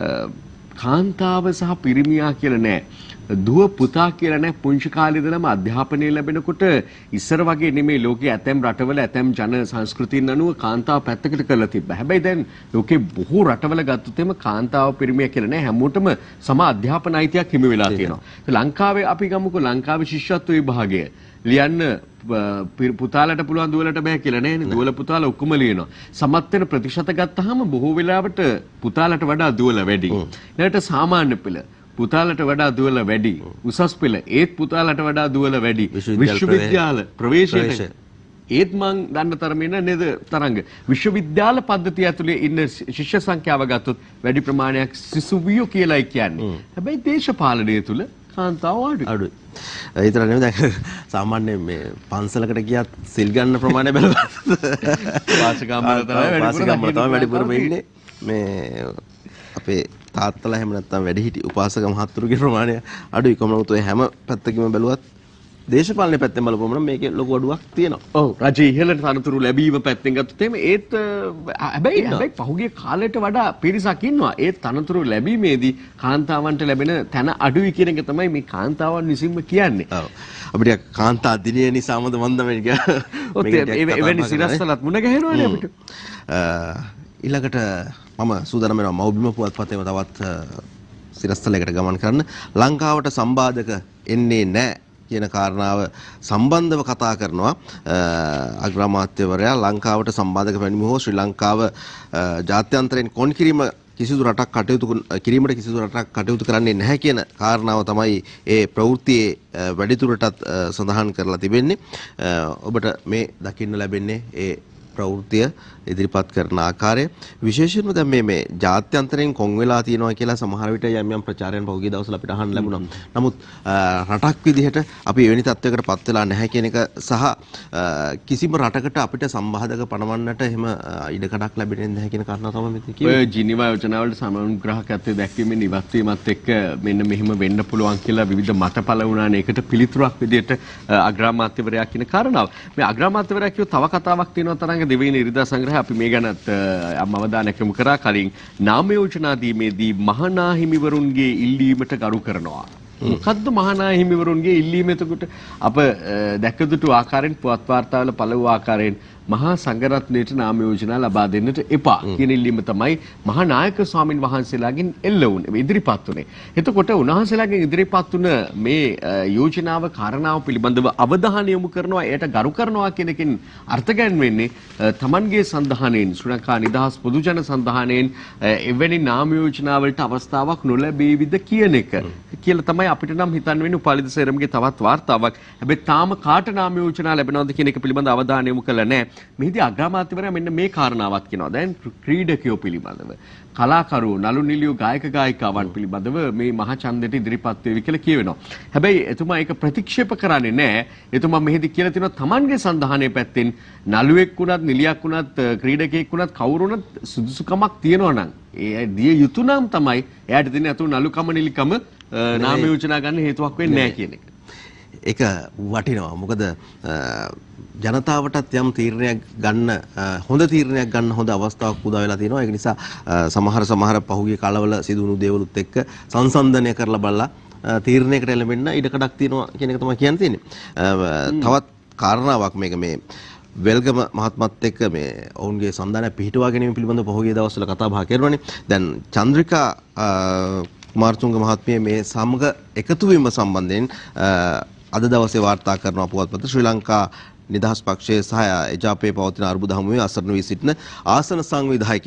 කාන්තාව සහ පිරිමියා කියලා නෑ. දුව පුතා කියලා නෑ. පුංචි කාලේ ඉඳලම අධ්‍යාපනය ලැබෙනකොට ඉස්සර වගේ නෙමෙයි ලෝකයේ ඇතැම් රටවල ඇතැම් ජන සංස්කෘතීන් අනුව කාන්තාව පැත්තකට කරලා තිබ්බා. හැබැයි දැන් ලෝකේ බොහෝ රටවල ගත්තොත් එම කාන්තාව පිරිමියා කියලා නෑ. හැමෝටම සම අධ්‍යාපන අයිතියක් හිමි වෙලා තියෙනවා. ලංකාවේ අපි ගමුකෝ ලංකාවේ ශිෂ්‍යත්ව විභාගය ලියන්න පුතාලට පුළුවන් දුවලට බෑ කියලා නෑනේ. දුවල පුතාලා ඔක්කොම ලියනවා. සමත් වෙන ප්‍රතිශත ගත්තාම බොහෝ වෙලාවට පුතාලට වඩා දුවල වැඩි. ඊළඟට සාමාන්‍ය පෙළ පුතාලට වඩා දුවල වැඩි. උසස් පෙළ ඒත් පුතාලට වඩා දුවල වැඩි. විශ්වවිද්‍යාල ප්‍රවේශයට ඒත් මං දන්න තරමින් නේද තරංග. විශ්වවිද්‍යාල පද්ධතිය ඇතුලේ ඉන්න ශිෂ්‍ය සංඛ්‍යාව ගත්තොත් වැඩි ප්‍රමාණයක් සිසු වියෝ කියලායි කියන්නේ. හැබැයි දේශපාලනය තුල කාන්තාව අඩුයි. ඒතර නෙමෙයි දැන් සාමාන්‍යයෙන් මේ පන්සලකට ගියත් සිල් ගන්න ප්‍රමාණය බලවත් වාසිකම්මල තමයි වැඩිපුර වෙන්නේ. මේ අපේ තාත්තලා එහෙම නැත්නම් වැඩිහිටි උපාසක මහත්තුරුගේ ප්‍රමාණය අඩුයි. කොහොමද ඔය හැම පැත්තකින්ම බැලුවත් දේශපාලන පැත්තෙන් බලපුවම නම් මේකේ ලොකු අඩුවක් තියෙනවා. ඔව් රජයේ ඉහළ තනතුරු ලැබීම පැත්තෙන් ගත්තොත් එimhe ඒත් හැබැයි පහුගිය කාලයට වඩා පිරිසක් ඉන්නවා. ඒ තනතුරු ලැබීමේදී කාන්තාවන්ට ලැබෙන තැන අඩුයි කියන එක තමයි මේ කාන්තාවන් විසින්ම කියන්නේ. ඔව්. අපිට කාන්තා දිනය නිසාමද මන්ද මේක. එවැනි සිරස්තලත් මුණ ගැහෙනවනේ අපිට. ඊළඟට මම සූදානම් වෙනවා මව්බිම පුවත්පතේම තවත් සිරස්තලයකට ගමන් කරන්න. ලංකාවට සම්බාධක එන්නේ නැහැ කියන කාරණාව සම්බන්ධව කතා කරනවා අග්‍රාමාත්‍යවරයා. ලංකාවට සම්බාධක පැමිණීම හෝ ශ්‍රී ලංකාව ජාත්‍යන්තරයෙන් කොන් කිරීම කිසිදු රටක් කටයුතු කරන්නේ නැහැ කියන කාරණාව තමයි ඒ ප්‍රවෘත්තියේ වැඩිදුරටත් සඳහන් කරලා තිබෙන්නේ. ඔබට මේ දකින්න ලැබෙන්නේ ඒ ප්‍රවෘත්තිය ඉදිරිපත් කරන ආකාරය. විශේෂයෙන්ම දැන් මේ ජාත්‍යන්තරයෙන් කොන් වෙලා තියෙනවා කියලා සමහර විට යම් ප්‍රචාරයන් පහුගිය දවස්වල අපිට අහන්න ලැබුණා. නමුත් රටක් විදිහට අපි එවැනි තත්වයකට පත් වෙලා නැහැ කියන එක සහ කිසිම රටකට අපිට සම්බාධක පනවන්නට එහෙම ඉඩකඩක් ලැබෙන්නේ නැහැ කියන කාරණාව තමයි මෙතන කියන්නේ. ඔය ජිනීවා යෝජනාවලට සමනුග්‍රහකත්වයේ දැක්වීමෙන් ඉවත් වීමත් එක්ක මෙන්න මෙහෙම වෙන්න පුළුවන් කියලා විවිධ මත පළ වුණානේ. ඒකට පිළිතුරක් විදිහට අග්‍රාමාත්‍යවරයා කියන කාරණාව. මේ අග්‍රාමාත්‍යවරයා කියව තව කතාවක් තියෙනවා තරංග දෙවෙනි ඉරිදා සංග්‍රහය අපි මේ ගැනත් අවධානයක් යොමු කරා කලින්. නාම යෝජනා දීමේදී මහා හිමිවරුන්ගේ ඉල්ලීමට ගරු කරනවා. මොකද්ද මහා හිමිවරුන්ගේ ඉල්ලීම? එතකොට අප දැකදුටු ආකාරයෙන් පුවත් වාර්තාවල පළ වූ ආකාරයෙන් මහා සංඝරත්නයට නාම යෝජනා ලබා දෙන්නට එපා කියන ඉල්ලීම තමයි මහා නායක ස්වාමින් වහන්සේලාගෙන් එල්ල වුණේ ඉදිරිපත් වුණේ. එතකොට උන්වහන්සේලාගෙන් ඉදිරිපත් වුණ මේ යෝජනාව කාරණාව පිළිබඳව අවධානය යොමු කරනවා, එයට ගරු කරනවා කියන එකෙන් අර්ථ ගැන්වෙන්නේ තමන්ගේ සන්ධානයෙන් ශ්‍රී ලංකා නිදහස් පොදු ජන සන්ධානයෙන් එවැනි නාම යෝජනා වලට අවස්ථාවක් නොලැබෙවිද කියන එක කියලා තමයි අපිට නම් හිතන්න වෙන්නේ. උපාලිද සේරමගේ තවත් වාර්තාවක්. හැබැයි තාම කාට නාම යෝජනා ලැබෙනවද කියන එක පිළිබඳව අවධානය යොමු කළා නැහැ. මෙහිදී අග්‍රාමාත්‍යවරයා මෙන්න මේ කාරණාවක් කියනවා. දැන් ක්‍රීඩකයෝ පිළිබඳව, කලාකරු, නළු නිළියු ගායක ගායිකාවන් පිළිබඳව මේ මහා ඡන්දෙට ඉදිරිපත් වෙවි කියලා කියවෙනවා. හැබැයි එතුමා ඒක ප්‍රතික්ෂේප කරන්නේ නැහැ. එතුමා මෙහිදී කියලා තියෙනවා තමන්ගේ සන්ධානයේ පැත්තෙන් නළුවෙක් වුණත්, නිළියක් වුණත්, ක්‍රීඩකයෙක් වුණත් කවුරු වුණත් සුදුසුකමක් තියෙනවා නම් ඒ දිය යුතු නම් තමයි එයාට දෙන්නේ. අතු නළුකම නිලිකම නාම යෝජනා ගන්න හේතුවක් වෙන්නේ නැහැ කියන එක. ඒක වටිනවා. මොකද ජනතාවටත් යම් තීරණයක් ගන්න හොඳ තීරණයක් ගන්න හොඳ අවස්ථාවක් උදා වෙලා තියෙනවා. ඒක නිසා සමහර පහුගිය කාලවල සිදුවුණු දේවලුත් එක්ක සංසන්දනය කරලා බලලා තීරණයකට එළඹෙන්න ඉඩකඩක් තියෙනවා කියන එක තමයි කියන්න තියෙන්නේ. තවත් කාරණාවක් මේක මේ වෙල්ගම මහත්මත් එක්ක මේ ඔවුන්ගේ සන්ධානය පිහිටුවා ගැනීම පිළිබඳව පහුගිය දවස්වල කතා බහ කරනවානේ. දැන් චන්ද්‍රිකා කුමාරතුංග මහත්මිය මේ සමග එකතු වීම සම්බන්ධයෙන් අද දවසේ වාර්තා කරනවා පුවත්පත. ශ්‍රී ලංකා නිදහස් පක්ෂයේ සහ එජාපයේ පවතින අර්බුද හමුවේ අසරණ වී සිටින ආසන සංවිධායකයන්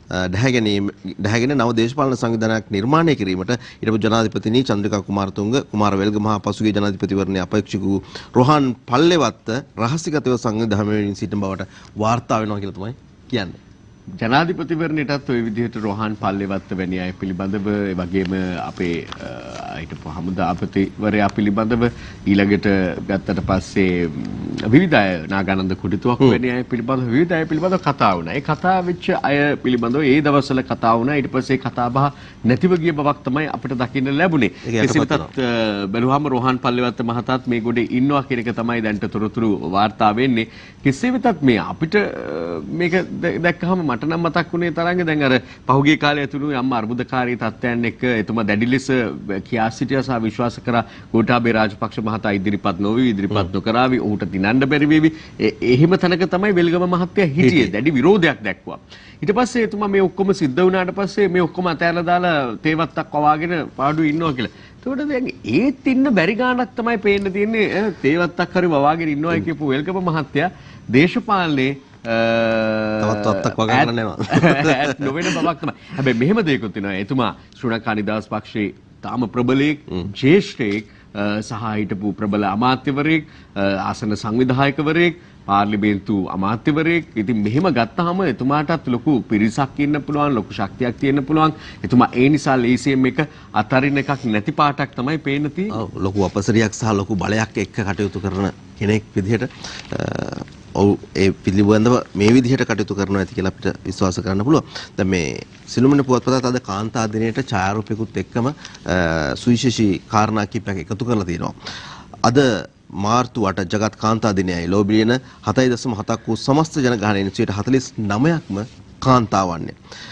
දැහැගෙන නව දේශපාලන සංවිධානයක් නිර්මාණය කිරීමට ඊටපු ජනාධිපතිනි චන්ද්‍රිකා කුමාරතුංග කුමාරවේල්ග මහ පසුගිය ජනාධිපතිවරණයේ අපේක්ෂක වූ රොහාන් පල්ලෙවත්ත රහසිගතව සංවිධානයෙන් සිටින බවට වාර්තා වෙනවා කියලා තමයි කියන්නේ. ජනාධිපතිවරණයටත් ওই විදිහට රොහාන් පල්ලෙවත්ත වැනි අය පිළිබඳව ඒ වගේම අපේ හිටපු හමුදාපතිවරයා පිළිබඳව ඊළඟට ගත්තට පස්සේ විවිධ අය නාගානන්ද කුඩිතුවක් වැනි අය පිළිබඳව විවිධ අය පිළිබඳව කතා වුණා. ඒ කතා වෙච්ච අය පිළිබඳව ඒ දවස්වල කතා වුණා. ඊට පස්සේ කතා බහ නැතිව ගිය බවක් තමයි අපිට දකින්න ලැබුණේ. කෙසේ වෙතත් බැලුවාම රොහාන් පල්ලෙවත්ත මහතාත් මේ ගොඩේ ඉන්නවා කියන එක තමයි දැන්ට තොරතුරු වාර්තා වෙන්නේ. කෙසේ වෙතත් මේ අපිට මේක දැක්කහම මට නම් මතක් වුණේ තරංග දැන් අර පහුගිය කාලය ඇතුළු යම් අර්බුදකාරී තත්ත්වයන් එක්ක එතුමා දැඩි ලෙස කියා සිටියා සහ විශ්වාස කරා ගෝඨාභය රාජපක්ෂ මහතා ඉදිරිපත් නොවි ඉදිරිපත් නොකරાવી ඌට දිනන්න බැරි වේවි. එහෙම තැනක තමයි වෙල්ගම මහත්තයා හිටියේ. දැඩි විරෝධයක් දැක්වුවා. ඊට පස්සේ එතුමා මේ ඔක්කොම සිද්ධ වුණාට පස්සේ මේ ඔක්කොම අතහැරලා දාලා තේවත්තක් වවාගෙන පාඩුවේ ඉන්නවා කියලා. ඒකට දැන් ඒත් ඉන්න බැරි ගාණක් තමයි පේන්න තියෙන්නේ. තේවත්තක් හරි වවාගෙන ඉන්නවා කියපු වෙල්ගම මහත්තයා දේශපාලනේ තවත් වත්තක් වගා කරන්න යනවා. නොවන බවක් තමයි. හැබැයි මෙහෙම දෙයක්ත් තියෙනවා. එතුමා ශ්‍රී ලංකා නිදහස් පක්ෂයේ තාම ප්‍රබලයෙක්, ජ්‍යෙෂ්ඨයෙක් සහ හිටපු ප්‍රබල අමාත්‍යවරයෙක්, ආසන සංවිධායකවරයෙක්, පාර්ලිමේන්තු අමාත්‍යවරයෙක්. ඉතින් මෙහෙම ගත්තාම එතුමාටත් ලොකු පිරිසක් ඉන්න පුළුවන්, ලොකු ශක්තියක් තියෙන්න පුළුවන්. එතුමා ඒ නිසා ලේසියෙන් මේක අතරින් එකක් නැති පාටක් තමයි පේන්න තියෙන්නේ. ඔව් ලොකු අපසරියක් සහ ලොකු බලයක් එක්ක කටයුතු කරන කෙනෙක් විදිහට ඔව් ඒ පිළිබඳව මේ විදිහට කටයුතු කරනවා ඇති කියලා අපිට විශ්වාස කරන්න පුළුවන්. දැන් මේ සිළුමිණ පුවත්පතත් අද කාන්තා දිනයට ඡායාරූපයකුත් එක්කම සුවිශේෂී කාරණා කිහිපයක් එකතු කරලා තියෙනවා. අද මාර්තු 8 ජගත් කාන්තා දිනයයි. ලෝ බිලියන 7.7ක් වූ සමස්ත ජනගහනයෙන් 49%ක්ම කාන්තාවන්නේ.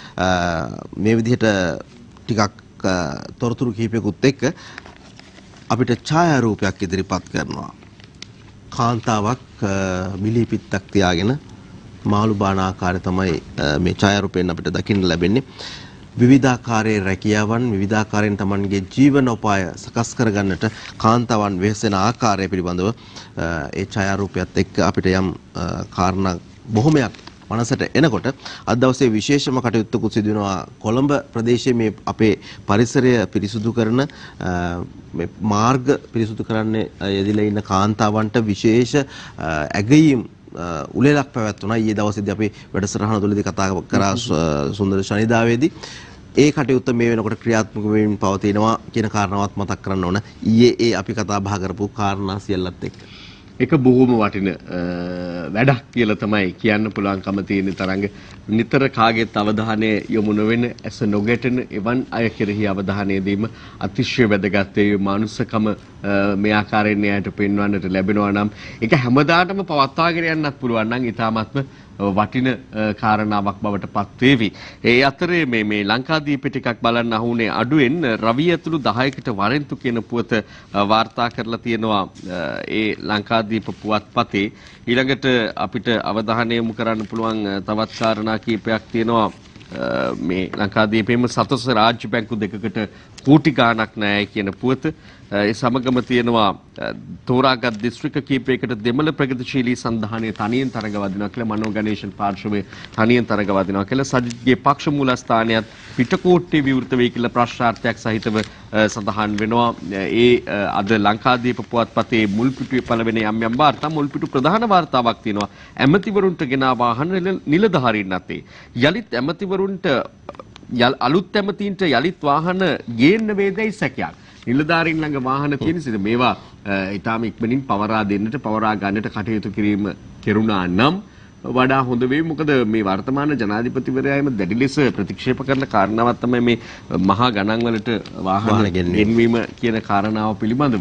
මේ විදිහට ටිකක් තොරතුරු කිහිපයකුත් එක්ක අපිට ඡායාරූපයක් ඉදිරිපත් කරනවා. කාන්තාවක් මිලි පිත්තක් තියාගෙන මාළු බාන ආකාරය තමයි මේ ඡායාරූපයෙන් අපිට දකින්න ලැබෙන්නේ. විවිධාකාරයේ රැකියාවන් විවිධාකාරයෙන් Tamanගේ ජීවනෝපාය සකස් කරගන්නට කාන්තාවන් වෙහෙසෙන ආකාරය පිළිබඳව ඒ ඡායාරූපයත් එක්ක අපිට යම් කාරණා බොහොමයක් මනසට එනකොට අද දවසේ විශේෂම කටයුත්තකුත් සිදු වෙනවා කොළඹ ප්‍රදේශයේ මේ අපේ පරිසරය පිරිසුදු කරන මේ මාර්ග පිරිසුදු කරන්න යෙදিলা ඉන්න කාන්තාවන්ට විශේෂ ඇගයීම් උලෙලක් පැවැත්වුණා. ඊයේ දවසේදී අපි වැඩසටහන තුළදී කතා කරා සුන්දර ශනිදාවේදී ඒ කටයුත්ත මේ වෙනකොට ක්‍රියාත්මක වෙමින් පවතිනවා කියන කාරණාවත් මතක් කරන්න ඕන. ඊයේ අපි කතා බහ කරපු කාරණා සියල්ලත් එක්ක ඒක බොහොම වටින වැඩක් කියලා තමයි කියන්න පුළුවන්කම තියෙන තරංග. නිතර කාගෙත් අවධානය යොමු නොවන ඇස නොගැටෙන එවන් අය කෙරෙහි අවධානය දීම අතිශය වැදගත්. ඒ මානුෂකම මේ ආකාරයෙන් එයාට පෙන්වන්නට ලැබෙනවා නම් ඒක හැමදාටම පවත්වාගෙන යන්නත් පුළුවන් නම් ඊටාත්ම වටින කාරණාවක් බවට පත් වේවි. ඒ අතරේ මේ ලංකාදීප ටිකක් බලන්න අහුනේ අඩුවෙන් රවි ඇතුළු 10කට වරෙන්තු කියන පුවත වාර්තා කරලා තියෙනවා ඒ ලංකාදීප පුවත්පතේ. ඊළඟට අපිට අවධානය යොමු කරන්න පුළුවන් තවත් කාරණා කීපයක් තියෙනවා. මේ ලංකාදීපේම සතොස් රාජ්‍ය බැංකු දෙකකට කෝටි ගාණක් ණයයි කියන පුවත. ඒ සමගම තියෙනවා තෝරාගත් දිස්ත්‍රික්ක කීපයකට දෙමළ ප්‍රගතිශීලී සන්ධානයේ තනියෙන් තරඟ වදිනවා කියලා මනෝ ගණේෂන් පාර්ශවයේ තනියෙන් තරඟ වදිනවා කියලා සජිත්ගේ පක්ෂ මූලස්ථානයත් පිටකොට්ටේ විවෘත වෙයි කියලා ප්‍රශ්නාර්ථයක් සහිතව සඳහන් වෙනවා. ඒ අද ලංකාදීප පුවත්පතේ මුල් පිටුවේ පළවෙනි යම් වාර්තා මුල් පිටු ප්‍රධාන වාර්තාවක් තියෙනවා. ඇමතිවරුන්ට ගෙන වාහන නිලධාරීන් අතේ යලිත් ඇමතිවරුන්ට අලුත් ඇමතීන්ට යලිත් වාහන ගේන්න වේදයි සැකයක්. නිලධාරීන් ළඟ වාහන තියෙන සිට මේවා ඊටාම ඉක්මනින් පවරා දෙන්නට පවරා ගන්නට කටයුතු කිරීම කෙරුණා නම් වඩා හොඳ වෙයි. මොකද මේ වර්තමාන ජනාධිපතිවරයාම දැඩි ලෙස ප්‍රතික්ෂේප කරන කාරණාවක් තමයි මේ මහා ගණන් වලට වාහන ගෙන්වීම කියන කාරණාව පිළිබඳව.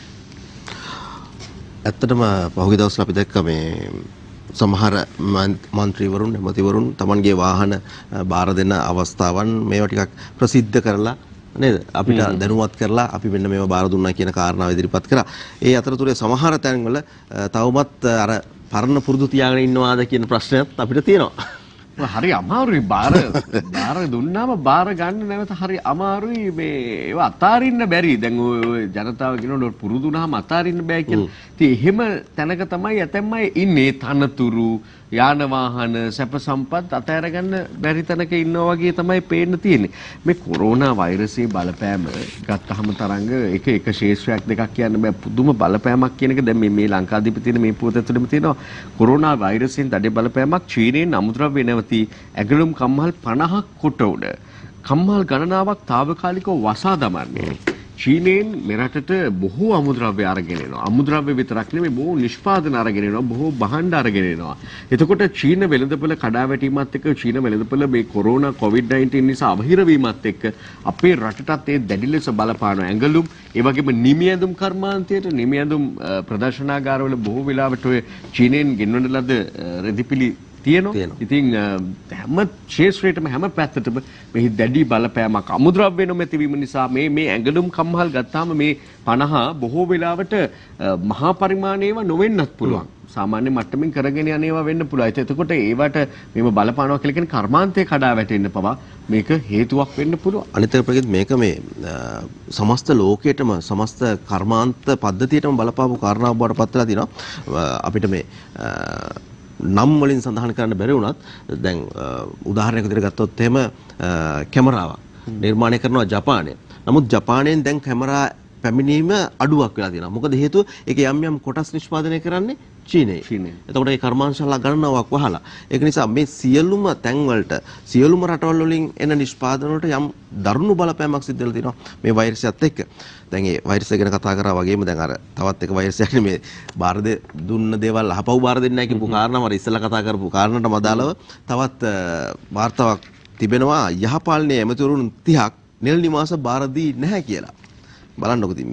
ඇත්තටම පහුගිය දවස්වල අපි දැක්ක මේ සමහර മന്ത്രിවරුන් එමෙතිවරුන් Tamanගේ වාහන බාර දෙන අවස්ථාවන් මේවා ටිකක් ප්‍රසිද්ධ කරලා නේද අපිට දැනුවත් කරලා අපි මෙන්න මේව බාර දුන්නා කියන කාරණාව ඉදිරිපත් කරා. ඒ අතරතුරේ සමහර තැන්වල තවමත් අර පරණ පුරුදු තියාගෙන ඉන්නවාද කියන ප්‍රශ්නයත් අපිට තියෙනවා. හරි අමාරුයි බාර දුන්නාම බාර ගන්න නැවත හරි අමාරුයි මේ ඒවා අතාරින්න බැරි. දැන් ඔය ජනතාව කියනකොට පුරුදු වුණාම අතාරින්න බෑ කියලා. ඉතින් එහෙම තැනක තමයි ඇතැම් අය ඉන්නේ. තනතුරු, යාන වාහන, සැප සම්පත් අතහැර ගන්න බැරි තැනක ඉන්නවා වගේ තමයි පේන්න තියෙන්නේ. මේ කොරෝනා වෛරසයේ බලපෑම ගත්තහම තරංග එක ශේෂ්ත්‍රයක් දෙකක් කියන්න බෑ. පුදුම බලපෑමක් කියන එක දැන් මේ ලංකාදීප තියෙන මේ පුවත ඇතුළෙම තියෙනවා. කොරෝනා වෛරසයෙන් දැඩි බලපෑමක් චීනයෙන් අමුද්‍රව්‍ය නැවති ඇඟලුම් කම්හල් 50ක් කොට උඩ කම්හල් ගණනාවක් తాවකාලිකව වසා දමන්නේ. චීනයෙන් මෙරටට බොහෝ අමුද්‍රව්‍ය අරගෙන එනවා. අමුද්‍රව්‍ය විතරක් නෙමෙයි බොහෝ නිෂ්පාදන අරගෙන එනවා. බොහෝ භාණ්ඩ අරගෙන එනවා. එතකොට චීන වෙළඳපොළ කඩාවැටීමත් එක්ක චීන වෙළඳපොළ මේ කොරෝනා COVID-19 නිසා අවහිර වීමත් එක්ක අපේ රටටත් ඒ දැඩි ලෙස බලපාන ඇඟලුම් ඒ වගේම නිමියඳුම් කර්මාන්තයට නිමියඳුම් ප්‍රදර්ශනාගාරවල බොහෝ වෙලාවට ඔය චීනයෙන් ගෙන්වන ලද රෙදිපිලි තියෙනවා. ඉතින් හැම ක්ෂේත්‍රයකම හැම පැත්තටම මෙහි දැඩි බලපෑමක් අමුද්‍රව්‍ය නොමැතිවීම නිසා මේ ඇඟලුම් කම්හල් ගත්තාම මේ 50 බොහෝ වෙලාවට මහා පරිමාණයව නොවෙන්නත් පුළුවන්. සාමාන්‍ය මට්ටමින් කරගෙන යන ඒවා වෙන්න පුළුවන්. එතකොට ඒවට මේව බලපානවා කියලා කියන්නේ කර්මාන්තේ කඩා වැටෙන්න පවා මේක හේතුවක් වෙන්න පුළුවන්. අනිත් එක මේක මේ සමස්ත ලෝකයේටම සමස්ත කර්මාන්ත පද්ධතියටම බලපාපු කාරණාවක් බවට පත් වෙලා තිනවා. අපිට මේ නම් වලින් සඳහන් කරන්න බැරි වුණත් දැන් උදාහරණයක් විදිහට ගත්තොත් එහෙම කැමරාවක් නිර්මාණය කරනවා ජපානය. නමුත් ජපානයෙන් දැන් කැමරා පැමිණීම අඩුවක් වෙලා තියෙනවා. මොකද හේතුව ඒක යම් යම් කොටස් නිෂ්පාදනය කරන්නේ චීනයේ. එතකොට ඒ කර්මාන්තශාලා ගණනාවක් වහලා. ඒක නිසා මේ සියලුම තැන් වලට සියලුම රටවල් වලින් එන නිෂ්පාදන වලට යම් දරුණු බලපෑමක් සිද්ධ වෙලා තියෙනවා මේ වෛරසයත් එක්ක. දැන් ඒ වෛරසය ගැන කතා කරා වගේම දැන් අර තවත් එක වෛරසයක් නේ මේ බාර දුන්න දේවල් අහපව් බාර දෙන්නේ නැහැ කියපු කාරණාව අර ඉස්සෙල්ලා කතා කරපු කාරණාට අදාළව තවත් වාර්තාවක් තිබෙනවා යහපාලනයේ ඇමතිවරුන් 30ක් නිල නිවාස බාර දී නැහැ කියලා. බලන්නකො ඉතින්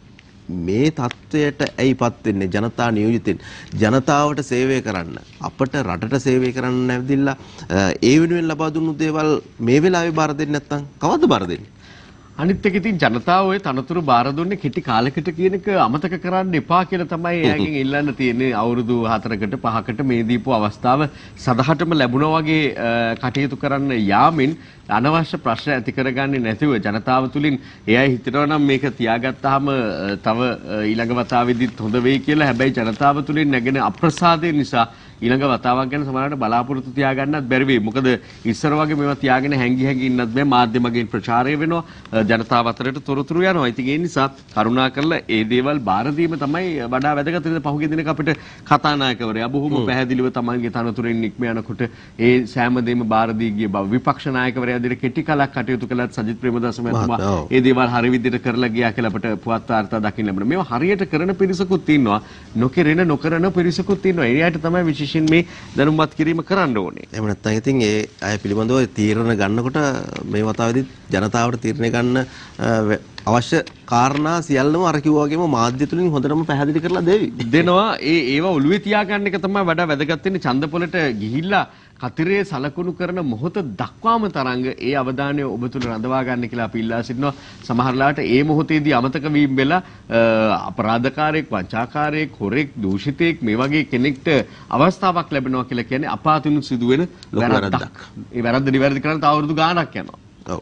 මේ தත්වයට ඇයිපත් වෙන්නේ ජනතා නියෝජිතින් ජනතාවට සේවය කරන්න අපට රටට සේවය කරන්න නැවදිලා ඒ වෙනුවෙන් ලබා දුන්නු දේවල් මේ වෙලාවේ බාර දෙන්නේ නැත්නම් කවද්ද බාර දෙන්නේ? අනිත් එක ඉතින් ජනතාව ඔය තනතුරු බාර දුන්නේ කෙටි කාලයකට කියන එක අමතක කරන්න එපා කියලා තමයි එයාගෙන් ඉල්ලන්න තියෙන්නේ. අවුරුදු 4කට 5කට මේ දීපු අවස්ථාව සදහටම ලැබුණා වගේ කටයුතු කරන්න යාමින් අනවශ්‍ය ප්‍රශ්න ඇති කරගන්නේ නැතිව ජනතාව තුලින් එයයි හිතනවා නම් මේක තියාගත්තාම තව ඊළඟ වතාවෙදිත් හොඳ වෙයි කියලා. හැබැයි ජනතාව තුලින් නැගෙන අප්‍රසාදය නිසා ඊළඟ වතාවක් ගැන සමහරවිට බලාපොරොත්තු තියාගන්නත් බැරි වෙයි. මොකද ඉස්සර වගේ මේවා තියාගෙන හැංගි ඉන්නත් බෑ. මාධ්‍ය මගින් ප්‍රචාරය වෙනවා. ජනතාව අතරට තොරතුරු යනවා. ඉතින් ඒ නිසා කරුණාකරලා ඒ දේවල් බාර දීම තමයි වඩා වැදගත්. පහුගිය දිනක අපිට කතානායකවරයා බොහොම පැහැදිලිව තමන්ගේ තනතුරෙන් නික්ම යනකොට ඒ සෑම දෙයක්ම බාර දී ගිය බව විපක්ෂ නායකවරයා දින කෙටි කලක් කටයුතු කළත් සජිත් ප්‍රේමදාස මහත්මයා ඒ දේවල් හරි විදිහට කරලා ගියා කියලා අපිට පුවත් වාර්තා දකින්න ලැබුණා. මේවා හරියට කරන පිරිසකුත් ඉන්නවා. නොකරන පිරිසකුත් ඉන්නවා. එයාට තමයි විශේෂයෙන් මේ දැනුම්පත් කිරීම කරන්න ඕනේ. එහෙම නැත්නම් ඉතින් ඒ අය පිළිබඳව තීරණ ගන්නකොට මේ වතාවේදී ජනතාවට තීරණ ගන්න අවශ්‍ය කාරණා සියල්ලම අර කිව්වා වගේම මාධ්‍ය තුලින් හොඳටම පැහැදිලි කරලා දෙනවා. ඒවා ඔළුවේ තියාගන්න එක තමයි වඩා වැදගත් වෙන්නේ. ඡන්දපොලට ගිහිල්ලා කතිරේ සලකුණු කරන මොහොත දක්වාම තරංග ඒ අවධානය ඔබ තුල රඳවා ගන්න කියලා අපි ඉල්ලා සිටිනවා. සමහරලාට ඒ මොහොතේදී අමතක වීම වෙලා අපරාධකාරයෙක්, වංචාකාරයෙක්, හොරෙක්, දූෂිතයෙක් මේ වගේ කෙනෙක්ට අවස්ථාවක් ලැබෙනවා කියලා කියන්නේ අපාතුණු සිදුවෙන වැරද්දක්. ඒ වැරද්ද නිවැරදි කරන්න තව අවුරුදු ගාණක් යනවා. ඔව්.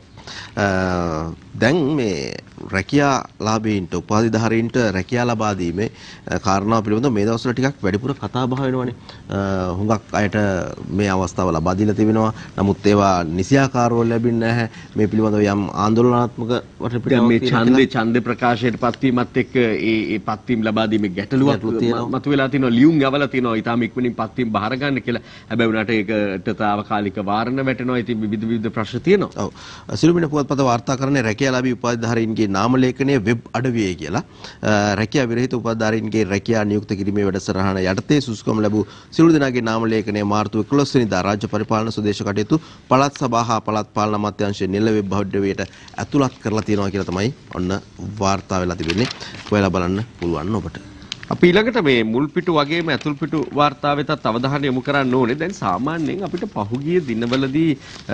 දැන් මේ රැකියාලාභීන්ට උපාධිධාරීන්ට රැකියා ලබා දීමේ කාරණාව පිළිබඳව මේ දවස්වල ටිකක් වැඩිපුර කතා බහ වෙනවනේ. හුඟක් අයට මේ අවස්ථාව ලබා දීලා තිබෙනවා. නමුත් ඒවා නිසියාකාරව ලැබෙන්නේ නැහැ. මේ පිළිබඳව යම් ආందోලනාත්මක වටපිටාවක් මේ ඡන්දේ ප්‍රකාශයට පත්වීමත් එක්ක ඒ පත්වීම ලබා දීමේ ගැටලුවක් මතුවලා තිනවා. ලියුම් යවලා තිනවා. ඊටාම ඉක්මනින් පත්වීම බාර ගන්න කියලා. හැබැයි උනාට ඒකට తాවකාලික වාරණ වැටෙනවා. ඉතින් විවිධ ප්‍රශ්න තියෙනවා. ඔව්. සිළුමිණ පුවත්පත වාර්තා කරන්නේ රැකියාලාභී උපාධිධාරීන්ගේ නාම ලේඛනයේ වෙබ් අඩවියේ කියලා. රැකියා විරහිත උපාධිධාරීන්ගේ රැකියා නියුක්ත කිරීමේ වැඩසටහන යටතේ සුසුකම් ලැබූ සියලු දෙනාගේ නාම ලේඛනයේ මාර්තු 11 වෙනිදා රාජ්‍ය පරිපාලන සුදේශ කටයුතු පළාත් සභා හා පළාත් පාලන අමාත්‍යාංශයේ නිල වෙබ් අඩවියට ඇතුළත් කරලා තියෙනවා කියලා තමයි ඔන්න වාර්තා වෙලා තිබෙන්නේ. ඔයාලා බලන්න පුළුවන් ඔබට. අපි ඊළඟට මේ මුල් පිටු වගේම ඇතුල් පිටු වාර්තා වෙතත් අවධානය යොමු කරන්න ඕනේ. දැන් සාමාන්‍යයෙන් අපිට පහුගිය දිනවලදී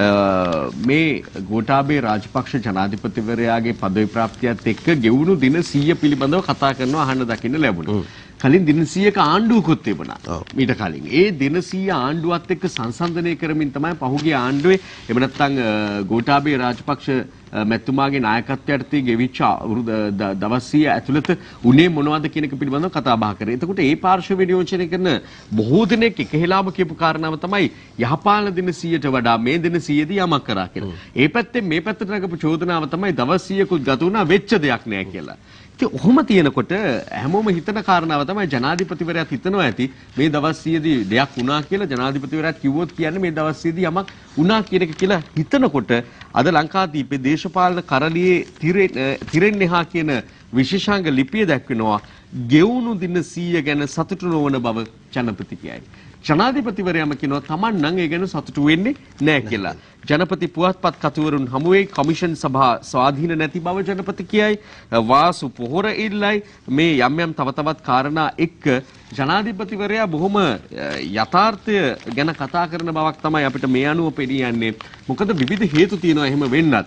මේ ගෝඨාභය රාජපක්ෂ ජනාධිපතිවරයාගේ පදවි ප්‍රාප්තියත් එක්ක ගෙවුණු දින 100 පිළිබඳව කතා කරනවා අහන්න දකින්න ලැබුණා. කලින් දින 100ක ආණ්ඩුවකුත් තිබුණා. මීට කලින්. ඒ දින 100 ආණ්ඩුවත් එක්ක සංසන්දනය කරමින් තමයි පහුගිය ආණ්ඩුවේ එහෙම නැත්නම් ගෝඨාභය රාජපක්ෂ මැතිතුමාගේ නායකත්වයට තිය ගෙවිච්ච දවස් 100 ඇතුළත උනේ මොනවද කියන එක පිළිබඳව කතා බහ කරේ. එතකොට ඒ පාර්ශවය නියෝජනය කරන බොහෝ දෙනෙක් එකහෙලාම කියපු කාරණාව තමයි යහපාලන දින 100ට වඩා මේ දින 100දී යමක් කරා කියලා. ඒ පැත්තෙන් මේ පැත්තට නගපු චෝදනාව තමයි දවස් 100කුත් ගත වුණා වෙච්ච දෙයක් නෑ කියලා. ඉතින් ඔහොම තියෙනකොට හැමෝම හිතන කාරණාව තමයි ජනාධිපතිවරයාත් හිතනවා ඇති මේ දවස් 100දී දෙයක් වුණා කියලා ජනාධිපතිවරයාත් කිව්වොත් කියන්නේ මේ දවස් 100දී යමක් වුණා කියන එක කියලා හිතනකොට අද ලංකාදීපේ දේශපාලන කරලියේ තිරෙන් එහා කියන විශේෂාංග ලිපිය දැක්වෙනවා ගෙවුණු දින 100 ගැන සතුටු නොවන බව ජනපති කියයි. ජනාධිපතිවරයාම කියනවා Taman නම් ඒ ගැන සතුටු වෙන්නේ නැහැ කියලා. ජනපති පුවත්පත් කතුවරුන් හමුවේ කමිෂන් සභා ස්වාධීන නැති බව ජනපති කියයි. වාසු පොහොර ඉල්ලයි මේ යම් යම් තව තවත් කාරණා එක්ක ජනාධිපතිවරයා බොහොම යථාර්ථය ගැන කතා කරන බවක් තමයි අපිට මේ අනුව පෙනී යන්නේ. මොකද විවිධ හේතු තියෙනවා එහෙම වෙන්නත්.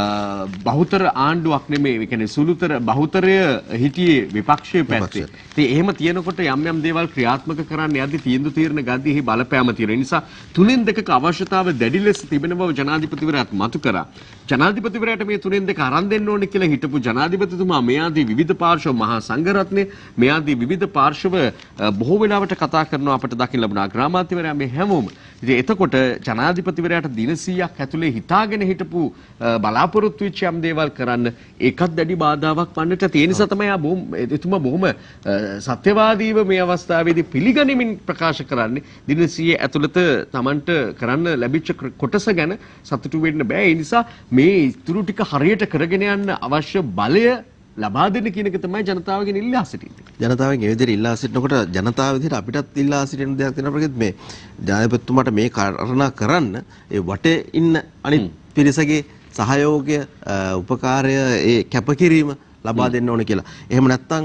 බහුතර ආණ්ඩුවක් නෙමෙයි. ඒ කියන්නේ සුළුතර බහුතරය හිටියේ විපක්ෂයේ පැත්තේ. ඉතින් එහෙම තියෙනකොට යම් යම් දේවල් ක්‍රියාත්මක කරන්න යද්දී තීන්දුව తీරන ගද්දී එහි බලපෑම තියෙන නිසා තුනෙන් දෙකක අවශ්‍යතාව දැඩි ලෙස තිබෙන බව ජනාධිපතිවරයාත් මතු කරා. ජනාධිපතිවරයාට මේ තුනෙන් දෙක අරන් දෙන්න ඕනේ කියලා හිටපු ජනාධිපතිතුමා මේ ආදී විවිධ පාර්ශ්ව මහා සංඝරත්නය මේ ආදී විවිධ පාර්ශ්ව බොහෝ වෙලාවට කතා කරනවා අපිට දකින්න ලැබුණා ග්‍රාමාන්තිවරයා මේ හැමෝම. ඉතින් එතකොට ජනාධිපතිවරයාට දින 100ක් ඇතුලේ හිතාගෙන හිටපු බලාපොරොත්තු වෙච්ච යම් දේවල් කරන්න ඒකත් දැඩි බාධාවක් වන්නට තියෙන නිසා තමයි එතුමා බොහොම සත්‍යවාදීව මේ අවස්ථාවේදී පිළිගනිමින් ප්‍රකාශ කරන්නේ දින 100 ඇතුළත Tamanට කරන්න ලැබිච්ච කොටස ගැන සතුටු වෙන්න බෑ. ඒ නිසා මේ ඉතුරු ටික හරියට කරගෙන යන්න අවශ්‍ය බලය ලබා දෙන්න කියන එක තමයි ජනතාවගෙන් ඉල්ලා සිටින්නේ. ජනතාවෙන් ඒ විදිහට ඉල්ලා සිටිනකොට ජනතාව විදිහට අපිටත් ඉල්ලා සිටින දෙයක් තියෙනවා ප්‍රකෘති මේ ජනාධිපතිතුමාට මේ කාරණා කරන්න ඒ වටේ ඉන්න අනිත් පිරිසගේ සහයෝගය උපකාරය ඒ කැපකිරීම ලබා දෙන්න ඕනේ කියලා. එහෙම නැත්නම්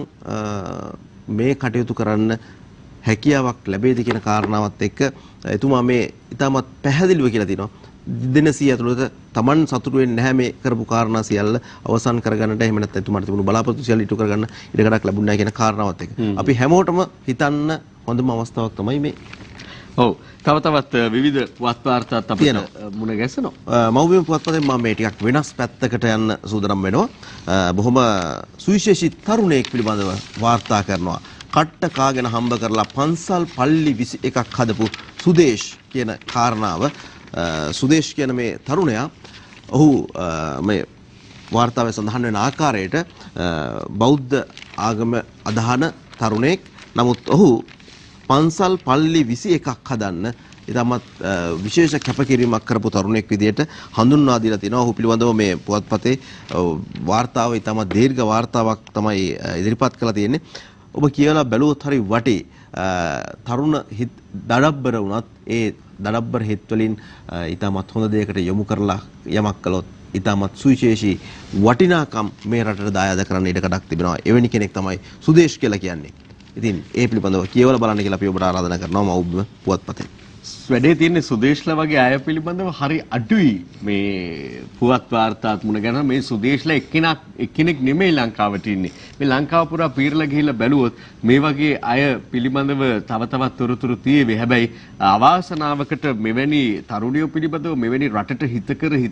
මේ කටයුතු කරන්න හැකියාවක් ලැබෙයිද කියන කාරණාවත් එක්ක එතුමා මේ ඉතාමත් පැහැදිලිව කියලා තිනවා. දින 100 ඇතුළත Taman සතුටු වෙන්නේ නැහැ මේ කරපු කාරණා සියල්ල අවසන් කරගන්නට එහෙම නැත්නම් එතුමාට තිබුණු බලාපොරොත්තු සියල්ල ඉටු කරගන්න ඉඩකඩක් ලැබුණේ නැහැ කියන කාරණාවත් එක්ක අපි හැමෝටම හිතන්න හොඳම අවස්ථාවක් තමයි මේ. ඔව්. තවත් විවිධ පුවත් වාර්තාත් අපිට මුණ ගැසෙනවා. මව්බිම පුවත්පතෙන් මම මේ ටිකක් වෙනස් පැත්තකට යන්න සූදානම් වෙනවා. බොහොම සුවිශේෂී තරුණයෙක් පිළිබඳව වාර්තා කරනවා. කට්ට කාගෙන හම්බ කරලා පන්සල් පල්ලි 21ක් හදපු සුදේශ් කියන කාරණාව සුදේශ් කියන මේ තරුණයා ඔහු මේ වාර්තාවේ සඳහන් වෙන ආකාරයට බෞද්ධ ආගම අදහන තරුණයෙක්. නමුත් ඔහු පන්සල් පල්ලි 21ක් හදන්න ඉතාමත් විශේෂ කැපකිරීමක් කරපු තරුණයෙක් විදිහට හඳුන්වා දීලා තිනවා. ඔහු පිළිබඳව මේ පුවත්පතේ වාර්තාව ඉතාමත් දීර්ඝ වාර්තාවක් තමයි ඉදිරිපත් කරලා තියෙන්නේ. ඔබ කියලා බැලුවොත් හරි වටේ තරුණ හිත් දඩබ්බර වුණත් ඒ දඩබ්බර හිත් වලින් ඉතාමත් හොඳ දෙයකට යොමු කරලා යමක් කළොත් ඉතාමත් සුවිශේෂී වටිනාකම් මේ රටට දායාද කරන්න ඉඩකඩක් තිබෙනවා. එවැනි කෙනෙක් තමයි සුදේශ් කියලා කියන්නේ. ඉතින් ඒ පිළිබඳව කියවලා බලන්න කියලා අපි ඔබට ආරාධනා කරනවා මව්බිම පුවත්පතේ. වැඩේ තියෙන්නේ සුදේශ්ලා වගේ අය පිළිබඳව හරි අඩුයි මේ පුවත් වාර්තාත් මුණ ගැන. මේ සුදේශ්ලා එක්කෙනෙක් නෙමෙයි ලංකාවට ඉන්නේ. මේ ලංකාව පුරා පීරලා ගිහිල්ලා බැලුවොත් මේ වගේ අය පිළිබඳව තව තවත් තොරතුරු තියෙවි. හැබැයි අවාසනාවකට මෙවැනි තරුණියෝ පිළිබඳව මෙවැනි රටට හිත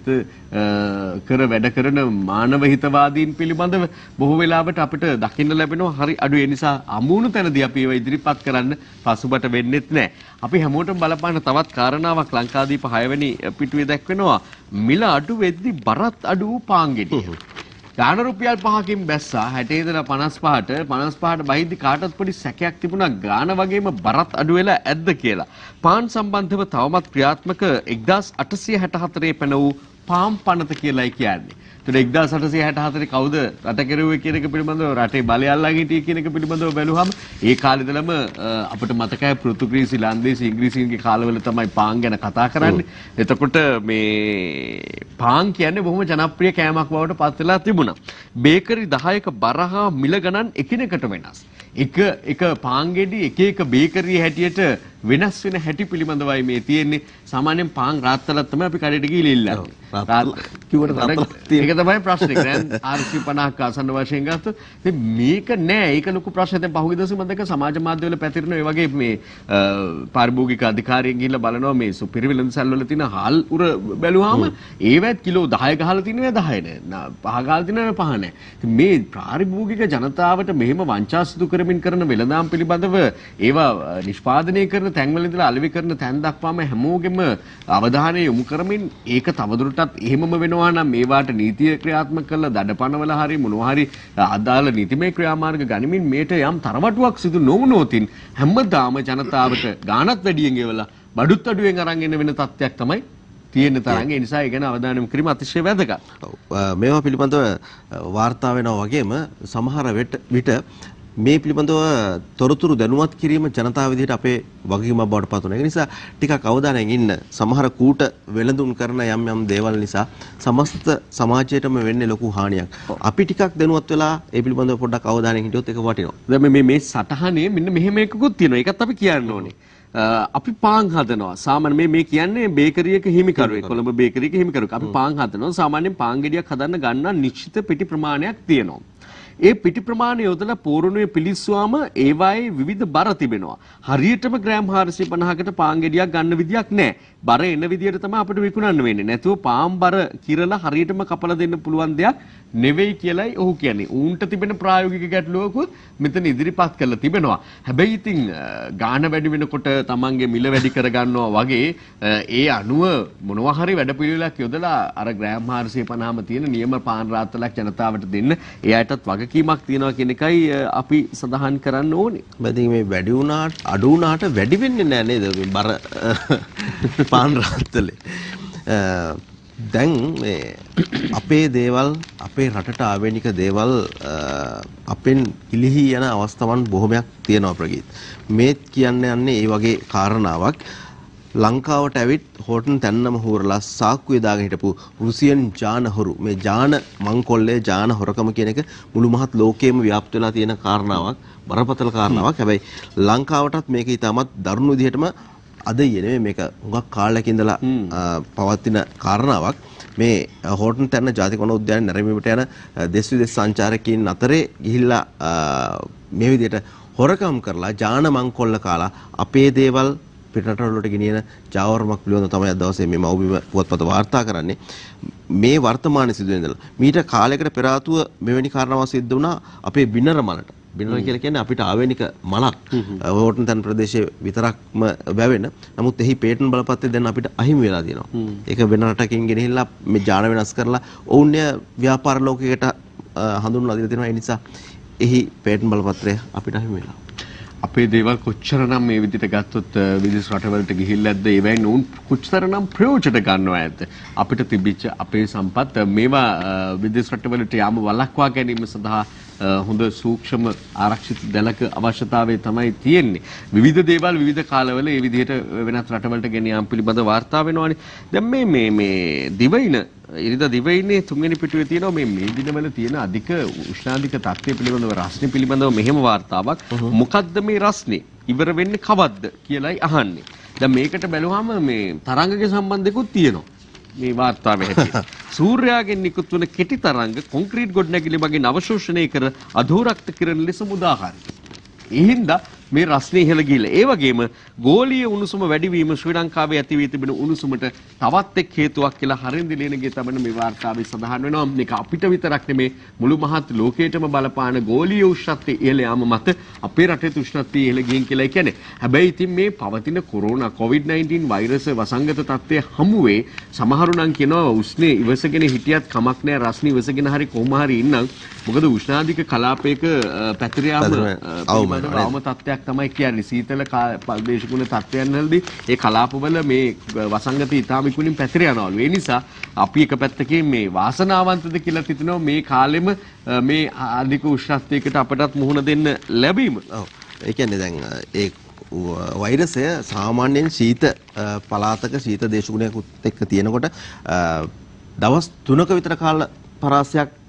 කර වැඩ කරන මානව හිතවාදීන් පිළිබඳව බොහෝ වෙලාවට අපිට දකින්න ලැබෙනවා හරි අඩුයි. ඒ නිසා අමුණු තැනදී අපි ඒවා ඉදිරිපත් කරන්න පසුබට වෙන්නෙත් නැහැ. අපි හැමෝටම බලපාන තවත් කාරණාවක් ලංකාදීප 6 වෙනි පිටුවේ දැක්වෙනවා. මිල අඩු වෙද්දි බරත් අඩු වූ පාන්ගෙඩිය. ගාන රුපියල් 5කින් බැස්සා 60 ඉඳලා 55ට බහිද්දි කාටත් පොඩි සැකයක් තිබුණා ගාන වගේම බරත් අඩු වෙලා ඇද්ද කියලා. පාන් සම්බන්ධව තවමත් ක්‍රියාත්මක 1864 පැන වූ පාම් පනත කියලායි කියන්නේ. ඒතර 1864 කවුද රට කෙරුවේ කියන එක පිළිබඳව රටේ බලය අල්ලන් හිටියේ කියන එක පිළිබඳව බැලුවහම ඒ කාලේ ඉඳලම අපිට මතකයි පෘතුගීසි ලන්දේසි ඉංග්‍රීසින්ගේ කාලවල තමයි පාන් ගැන කතා කරන්නේ. එතකොට මේ පාන් කියන්නේ බොහොම ජනප්‍රිය කෑමක් බවට පත් වෙලා තිබුණා. බේකරි 10ක බර හා මිල ගණන් එකිනෙකට වෙනස්. එක පාන් ගෙඩි එක බේකරිය හැටියට වෙනස් වෙන හැටි පිළිබඳවයි මේ තියෙන්නේ. සාමාන්‍යයෙන් පාන් රාත්තලක් තමයි අපි කඩේට ගිහලා ඉල්ලන්නේ. කිව්වට ඒක තමයි ප්‍රශ්නේ. දැන් 450ක් ආසන්න වශයෙන් ගත්තොත් ඉතින් මේක නෑ. ඒක ලොකු ප්‍රශ්නයක්. දැන් පහුගිය දවසේ මම දැක්ක සමාජ මාධ්‍යවල පැතිරෙන ඒ වගේ මේ පාරිභෝගික අධිකාරියෙන් ගිහිල්ලා බලනවා මේ සුපිරි වෙළඳසැල් වල තියෙන හාල් උර බැලුවාම ඒවත් කිලෝ 10 ගහලා තියෙනවා 10 නෑ. 5 ගහලා තියෙනවා 5 නෑ. ඉතින් මේ පාරිභෝගික ජනතාවට මෙහෙම වංචා සිදු කරමින් කරන වෙළඳාම් පිළිබඳව ඒවා නිෂ්පාදනය කරන තැන්වල ඉඳලා අලෙවි කරන තැන් දක්වාම හැමෝගෙම අවධානය යොමු කරමින් ඒක තවදුරටත් එහෙමම වෙනවා නම් මේවාට නීතිය ක්‍රියාත්මක කරලා දඩපනවල හරි මොනවා හරි අදාළ නීතිමය ක්‍රියාමාර්ග ගනිමින් මේට යම් තරවටුවක් සිදු නොවුනොතින් හැමදාම ජනතාවට ගාණත් වැඩියෙන් ගෙවලා බඩුත් අඩුවෙන් අරන් එන වෙන තත්ත්වයක් තමයි තියෙන තරම්. ඒ නිසා ඒ ගැන අවධානය යොමු කිරීම අතිශය වැදගත්. මේවා පිළිබඳව වාර්තා වෙනවා වගේම සමහර විට මේ පිළිබඳව තොරතුරු දැනුවත් කිරීම ජනතාව විදිහට අපේ වගකීමක් බවට පත් වෙනවා. ඒ නිසා ටිකක් අවධානයෙන් ඉන්න. සමහර කූට වෙළඳුන් කරන යම් දේවල් නිසා සමස්ත සමාජයටම වෙන්නේ ලොකු හානියක්. අපි ටිකක් දැනුවත් වෙලා ඒ පිළිබඳව පොඩ්ඩක් අවධානයෙන් හිටියොත් ඒක වටිනවා. දැන් මේ සටහනේ මෙන්න මෙහෙම එකකුත් තියෙනවා. ඒකත් අපි කියන්න ඕනේ. අපි පාන් හදනවා. සාමාන්‍ය මේ කියන්නේ බේකරියක හිමිකරුවෙක්. කොළඹ බේකරියක හිමිකරුවෙක්. අපි පාන් හදනවා. සාමාන්‍යයෙන් පාන් ගෙඩියක් හදන්න ගන්න නිශ්චිත පිටි ප්‍රමාණයක් තියෙනවා. ඒ පිටි ප්‍රමාණය යොදලා පෝරණුවේ පිලිස්සුවාම ඒවායේ විවිධ බර තිබෙනවා. හරියටම ග්‍රෑම් 450කට පාන් ගෙඩියක් ගන්න විදියක් නැහැ. බර එන විදියට තමයි අපිට විකුණන්න වෙන්නේ. නැතුව පාන් බර කිරලා හරියටම කපලා දෙන්න පුළුවන් දෙයක් නෙවෙයි කියලායි ඔහු කියන්නේ. ඌන්ට තිබෙන ප්‍රායෝගික ගැටලුවකුත් මෙතන ඉදිරිපත් කරලා තිබෙනවා. හැබැයි ඉතින් ගාණ වැඩි වෙනකොට තමන්ගේ මිල වැඩි කර ගන්නවා වගේ ඒ අනුව මොනවා හරි වැඩපිළිවෙලක් යොදලා අර ග්‍රෑම් 450ම තියෙන නියම පාන් රාත්තලක් ජනතාවට දෙන්න එයාටත් වගකීමක් තියෙනවා කියන එකයි අපි සඳහන් කරන්න ඕනේ. ඉතින් මේ වැඩි වුණාට අඩු වුණාට වැඩි වෙන්නේ නැහැ නේද මේ බර පාන් රාත්තලේ. දැන් මේ අපේ දේවල් අපේ රටට ආවේනික දේවල් අපෙන් ඉලිහි යන අවස්ථාවන් බොහොමයක් තියෙනවා ප්‍රගීත්. මේ කියන්නේ ඒ වගේ කාරණාවක්. ලංකාවට ඇවිත් හෝටන් තැන්නම හූරලා සාක්කුවේ දාගෙන හිටපු රුසියන් ජාන හොරු මේ ජාන මංකොල්ලේ ජාන හොරකම කියන එක මුළු මහත් ලෝකෙම ව්‍යාප්ත වෙලා තියෙන කාරණාවක්, බරපතල කාරණාවක්. හැබැයි ලංකාවටත් මේක ඉතාමත් දරුණු විදිහටම අද නෙමෙයි මේක හුඟක් කාලයක ඉඳලා පවතින කාරණාවක්. මේ හෝටන් තැන්න ජාතික වන උද්‍යානයේ නැරඹීමට යන දෙස් විදෙස් සංචාරකයන් අතරේ ගිහිල්ලා මේ විදිහට හොරකම් කරලා ජාන මංකොල්ල කාලා අපේ දේවල් පිටරටවලට ගෙනියන ජාවාරමක් පිළිබඳව තමයි අද දවසේ මේ මව්බිම පුවත්පත වාර්තා කරන්නේ. මේ වර්තමානයේ සිදුවෙන ඉඳලා මීට කාලයකට පෙර ආතුව මෙවැනි කාරණාවක් සිද්ධ වුණා අපේ බිනර මලට. බිනර කියලා කියන්නේ අපිට ආවේනික මලක්. හෝටන් තැන් ප්‍රදේශයේ විතරක්ම වැවෙන. නමුත් එහි පේටන් බලපත්‍රය දැන් අපිට අහිමි වෙලා තියෙනවා. ඒක වෙන රටකින් ගෙනහිල්ලා මේ ජාන වෙනස් කරලා ඔවුන්ගේ ව්‍යාපාර ලෝකයකට හඳුන්වලා දීලා තියෙනවා. ඒ නිසා එහි පේටන් බලපත්‍රය අපිට අහිමි වෙලා. අපේ දේවල් කොච්චරනම් මේ විදිහට ගත්තොත් විදේශ රටවලට ගිහිල්ලාද ඒවෙන් උන් කොච්චරනම් ප්‍රයෝජන ගන්නවා ඇද්ද අපිට තිබිච්ච අපේ සම්පත් මේවා විදේශ රටවලට යාම වළක්වා ගැනීම සඳහා හොඳ සූක්ෂම ආරක්ෂිත දැලක අවශ්‍යතාවය තමයි තියෙන්නේ. විවිධ දේවල් විවිධ කාලවල මේ විදිහට වෙනත් රටවලට ගෙන යාම පිළිබඳ වාර්තා වෙනවානේ. දැන් මේ දිවයින ඉරිදා දිවයිනේ තුන්වෙනි පිටුවේ තියෙනවා මේ දිනවල තියෙන අධික උෂ්ණාධික තත්ත්වය පිළිබඳව රස්නේ පිළිබඳව මෙහෙම වාර්තාවක්. මොකද්ද මේ රස්නේ? ඉවර වෙන්නේ කවද්ද කියලායි අහන්නේ. දැන් මේකට බැලුවාම මේ තරංගක සම්බන්ධයකුත් තියෙනවා. මේ වාර්තාවේ හැටියට සූර්යාගෙන් නිකුත් වන කෙටි තරංග කොන්ක්‍රීට් ගොඩනැගිලි මගින් අවශෝෂණය කර අධෝරක්ත කිරණ ලෙස මුදාහරියි. ඒ හින්දා මේ රස්නේ ඉහළ ගිහිල්ලා ඒ වගේම ගෝලීය උණුසුම වැඩිවීම ශ්‍රී ලංකාවේ ඇති වී තිබෙන උණුසුමට තවත් එක් හේතුවක් කියලා හරින්දි ලේනගේ තමයි මේ වාර්තාවේ සඳහන් වෙනවා. මේක අපිට විතරක් නෙමේ මුළු මහත් ලෝකයටම බලපාන ගෝලීය උෂ්ණත්වයේ ඉහළ යාම මත අපේ රටේ උෂ්ණත්වයේ ඉහළ ගින් කියලා කියන්නේ. හැබැයි ඉතින් මේ පවතින කොරෝනා COVID-19 වෛරස් වසංගත තත්ත්වයේ හමුවේ සමහරු නම් කියනවා උෂ්ණේ ඉවසගෙන හිටියත් කමක් නැහැ රස්නේ ඉවසගෙන හරි කොහොම හරි ඉන්නම්. මොකද උෂ්ණාධික කලාපයක පැතිර යාම අවම තත්ත්වයක් තමයි කියන්නේ. සීතල ප්‍රදේශකුණ තත්ත්වයන් වලදී ඒ කලාපවල මේ වසංගත ඉතාම ඉක්මනින් පැතිර යනවලු. ඒ නිසා අපි එක පැත්තකින් මේ වාසනාවන්තද කියලා හිතනවා මේ කාලෙම මේ අධික උෂ්ණත්වයකට අපටත් මුහුණ දෙන්න ලැබීම. ඔව්. ඒ කියන්නේ දැන් ඒ වෛරසය සාමාන්‍යයෙන් ශීත පළාතක ශීත දේශගුණයකුත් එක්ක තියෙනකොට දවස් 3ක විතර කාල පරාසයක්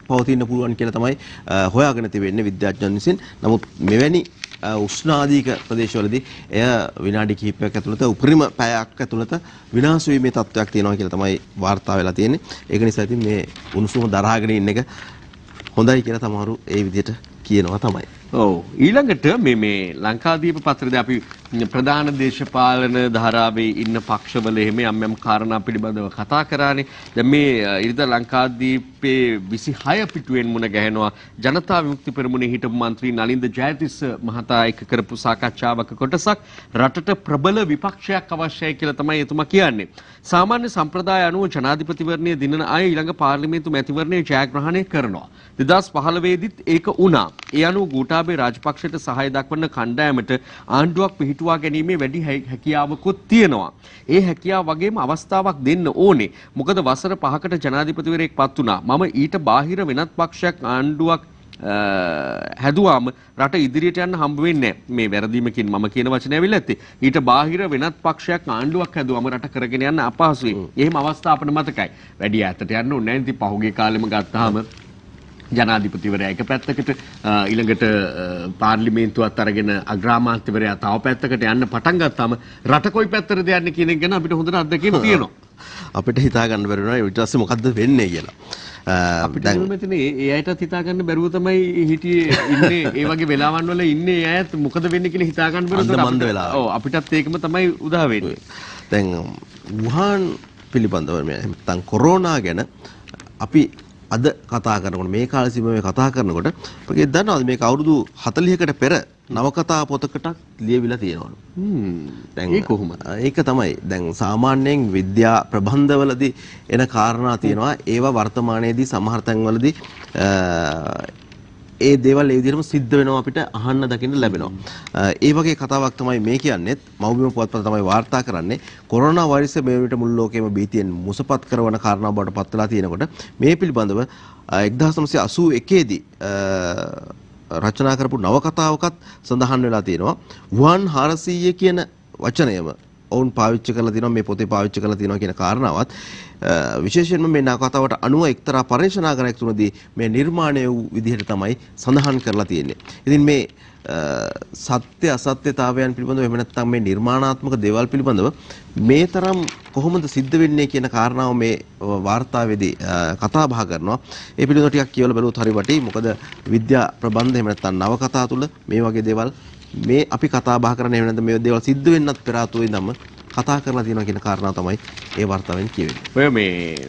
පවතින්න පුළුවන් කියලා තමයි හොයාගෙන තිබෙන්නේ විද්‍යාඥයන් විසින්. නමුත් මෙවැනි උෂ්ණාධික ප්‍රදේශවලදී එය විනාඩි කිහිපයක් ඇතුළත උපරිම පැයක් ඇතුළත විනාශ වීමේ තත්ත්වයක් තියෙනවා කියලා තමයි වාර්තා වෙලා තියෙන්නේ. ඒක නිසා ඉතින් මේ උණුසුම දරාගෙන ඉන්න එක හොඳයි කියලා තමහරු ඒ විදිහට කියනවා තමයි. ඔව් ඊළඟට මේ ලංකාදීප පත්‍රයේදී අපි ප්‍රධාන දේශපාලන ධාරාවේ ඉන්න පක්ෂවල එහෙම යම් කාරණා පිළිබඳව කතා කරානේ. දැන් මේ ඉරිදා ලංකාදීපේ 26 පිටුවෙන් මුණ ගැහෙනවා ජනතා විමුක්ති පෙරමුණේ හිටපු මන්ත්‍රී නලින්ද ජයතිස්ස මහතා එක්ක කරපු සාකච්ඡාවක කොටසක් රටට ප්‍රබල විපක්ෂයක් අවශ්‍යයි කියලා තමයි එතුමා කියන්නේ. සාමාන්‍ය සම්ප්‍රදාය අනුව ජනාධිපතිවරණයේ දිනන අය ඊළඟ පාර්ලිමේන්තු මැතිවරණයේ ජයග්‍රහණය කරනවා. 2015 දිත් ඒක වුණා. ඒ අනුව ගෝඨාභය රාජපක්ෂට සහාය දක්වන කණ්ඩායමට ආණ්ඩුවක් පිහිටුවා ගැනීමේ වැඩි හැකියාවකුත් තියෙනවා. ඒ හැකියාව වගේම අවස්ථාවක් දෙන්න ඕනේ. මොකද වසර 5කට ජනාධිපතිවරයෙක් පත් වුණා. මම ඊට බාහිර වෙනත් පක්ෂයක් ආණ්ඩුවක් හැදුවාම රට ඉදිරියට යන්න හම්බ වෙන්නේ නැහැ. මේ වැරදීමකින් මම කියන වචනේ ඇවිල්ලා ඇත්තේ. ඊට බාහිර වෙනත් පක්ෂයක් ආණ්ඩුවක් හැදුවාම රට කරගෙන යන්න අපහසුයි. එහෙම අවස්ථා අපිට මතකයි. වැඩි ඈතට යන්න ඕනේ නැහැ. ඉතින් පහුගිය කාලෙම ගත්තාම ජනාධිපතිවරයා එක පැත්තකට ඊළඟට පාර්ලිමේන්තුවත් අරගෙන අග්‍රාමාත්‍යවරයා තව පැත්තකට යන්න පටන් ගත්තාම රට කොයි පැත්තටද යන්නේ කියන එක ගැන අපිට හොඳට අත්දැකීම් තියෙනවා. අපිට හිතා ගන්න බැරි වුණා ඊට පස්සේ මොකද්ද වෙන්නේ කියලා. අපිට මෙතන ඒ අයටත් හිතා ගන්න බැරුව තමයි හිටියේ ඉන්නේ ඒ වගේ වෙලාවන් වල ඉන්නේ අයත් මොකද වෙන්නේ කියලා හිතා ගන්න බැරුව ඔව් අපිටත් ඒකම තමයි උදා වෙන්නේ. දැන් වුහාන් පිළිබඳව නැත්නම් කොරෝනා ගැන අපි අද කතා කරනකොට මේ කාල සීමාවේ කතා කරනකොට අපිට දන්නවද මේක අවුරුදු 40කට පෙර නවකතා පොතකට ලියවිලා තියෙනවලු. දැන් ඒක කොහොමද? ඒක තමයි. දැන් සාමාන්‍යයෙන් විද්‍යා ප්‍රබන්ධවලදී එන කාරණා තියෙනවා. ඒවා වර්තමානයේදී සමහර තැන්වලදී ඒ දේවල් ඒ විදිහටම සිද්ධ වෙනවා අපිට අහන්න දකින්න ලැබෙනවා. ඒ වගේ කතාවක් තමයි මේ කියන්නේත් මව්බිම පුවත්පත තමයි වාර්තා කරන්නේ. කොරෝනා වෛරසය මේ විදිහට මුළු ලෝකෙම භීතියෙන් මුසපත් කරන කාරණා බවට පත් වෙලා තියෙනකොට මේ පිළිබඳව 1981 දී රචනා කරපු නවකතාවකත් සඳහන් වෙලා තියෙනවා. වන් 400 කියන වචනයම ඔවුන් පාවිච්චි කරලා තියෙනවා මේ පොතේ පාවිච්චි කරලා තියෙනවා කියන කාරණාවත් විශේෂයෙන්ම මේ නවකතාවට අනුව එක්තරා පරිශනාගරයක් තුනදී මේ නිර්මාණය වූ විදිහට තමයි සඳහන් කරලා තියෙන්නේ. ඉතින් මේ සත්‍ය අසත්‍යතාවයන් පිළිබඳව එහෙම නැත්නම් මේ නිර්මාණාත්මක දේවල් පිළිබඳව මේ තරම් කොහොමද සිද්ධ වෙන්නේ කියන කාරණාව මේ වාර්තාවේදී කතා බහ කරනවා. ඒ පිළිබඳව ටිකක් කියවලා බලුවොත් හරි වටී. මොකද විද්‍යා ප්‍රබන්ධ එහෙම නැත්නම් නවකතා තුළ මේ වගේ දේවල් මේ අපි කතා බහ කරන එහෙම නැත්නම් මේ දේවල් සිද්ධ වෙන්නත් පෙර ආතුවේ ඉඳන්ම කතා කරලා තියෙනවා කියන කාරණාව තමයි ඒ වාර්තාවෙන් කියවෙන්නේ. ඔය මේ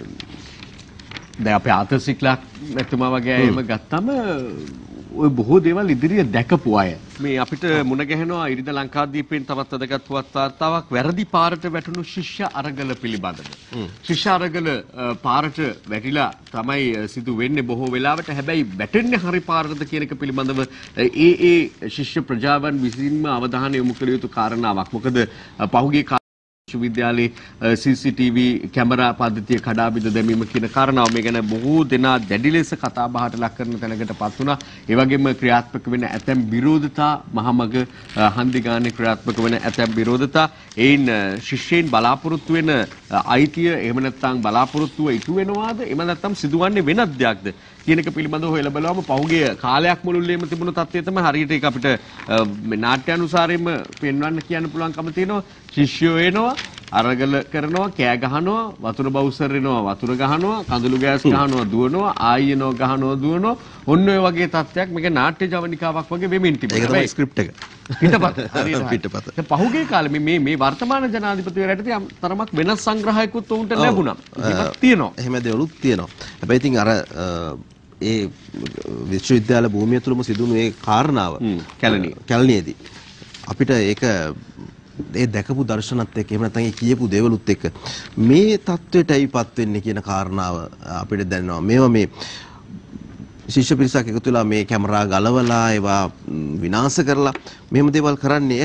දැන් අපේ ආතර්සික්ලා නැතුමා වගේ අයම ගත්තම ඔය බොහෝ දේවල් ඉදිරියේ දැකපු අය මේ අපිට මුණ ගැහෙනවා ඉරිදා ලංකාදීපෙන් තවත් වැදගත් පුවත් වාර්තාවක් වැරදි පාරට වැටුණු ශිෂ්‍ය අරගල පිළිබඳව. ශිෂ්‍ය අරගල පාරට වැටිලා තමයි සිදු වෙන්නේ බොහෝ වෙලාවට. හැබැයි වැටෙන්නේ හරි පාරටද කියන එක පිළිබඳව ඒ ශිෂ්‍ය ප්‍රජාවන් විසින්ම අවධානය යොමු කළ යුතු කාරණාවක්. මොකද පහුගිය විශ්වවිද්‍යාලයේ CCTV කැමරා පද්ධතිය කඩා බිඳ දැමීම කියන කාරණාව මේ ගැන බොහෝ දෙනා දැඩි ලෙස කතා බහට ලක් කරන තැනකටපත් වුණා. ඒ වගේම ක්‍රියාත්මක වෙන ඇතැම් විරෝධතා මහමග හන්දි ගානේ ක්‍රියාත්මක වෙන ඇතැම් විරෝධතා එයින් ශිෂ්‍යයන් බලාපොරොත්තු වෙන අයිතිය එහෙම නැත්නම් බලාපොරොත්තුව ඉටු වෙනවාද එහෙම නැත්නම් සිදුවන්නේ වෙනත් දෙයක්ද කියන එක පිළිබඳව හොයලා බලවම පහුගිය කාලයක් මුළුල්ලේම තිබුණු තත්ත්වය තමයි හරියට ඒක අපිට නාට්‍යානුසාරයෙන්ම පෙන්වන්න කියන්න පුළුවන්කම තියෙනවා. ශිෂ්‍යයෝ එනවා අරගල කරනවා කෑ ගහනවා වතුර බවුසර් එනවා වතුර ගහනවා කඳුළු ගෑස් ගහනවා දුවනවා ආයෙනෝ ගහනවා දුවනවා ඔන්න ඔය වගේ තත්ත්වයක් මේක නාට්‍ය ජවනිකාවක් වගේ වෙමින් තිබුණා. ඒක තමයි ස්ක්‍රිප්ට් එක. පිටපත. පහුගිය කාලේ මේ වර්තමාන ජනාධිපතිවරයාට තරමක් වෙනස් සංග්‍රහයකුත් උන්ට ලැබුණා. ඒකත් තියෙනවා. එහෙම දේවලුත් තියෙනවා. හැබැයි ඉතින් අර ඒ විශ්වවිද්‍යාල භූමිය තුලම සිදුණු ඒ කාරණාව කැලණියේදී අපිට ඒක ඒ දැකපු දර්ශනත් එක්ක එහෙම නැත්නම් ඒ කියපු දේවලුත් එක්ක මේ தത്വෙටයිපත් වෙන්නේ කියන කාරණාව අපිට දැනෙනවා. මේවා මේ ශිෂ්‍ය පිරිසක් එකතු වෙලා මේ කැමරා ගලවලා ඒවා විනාශ කරලා මෙහෙම දේවල් කරන්නේ ඇයි?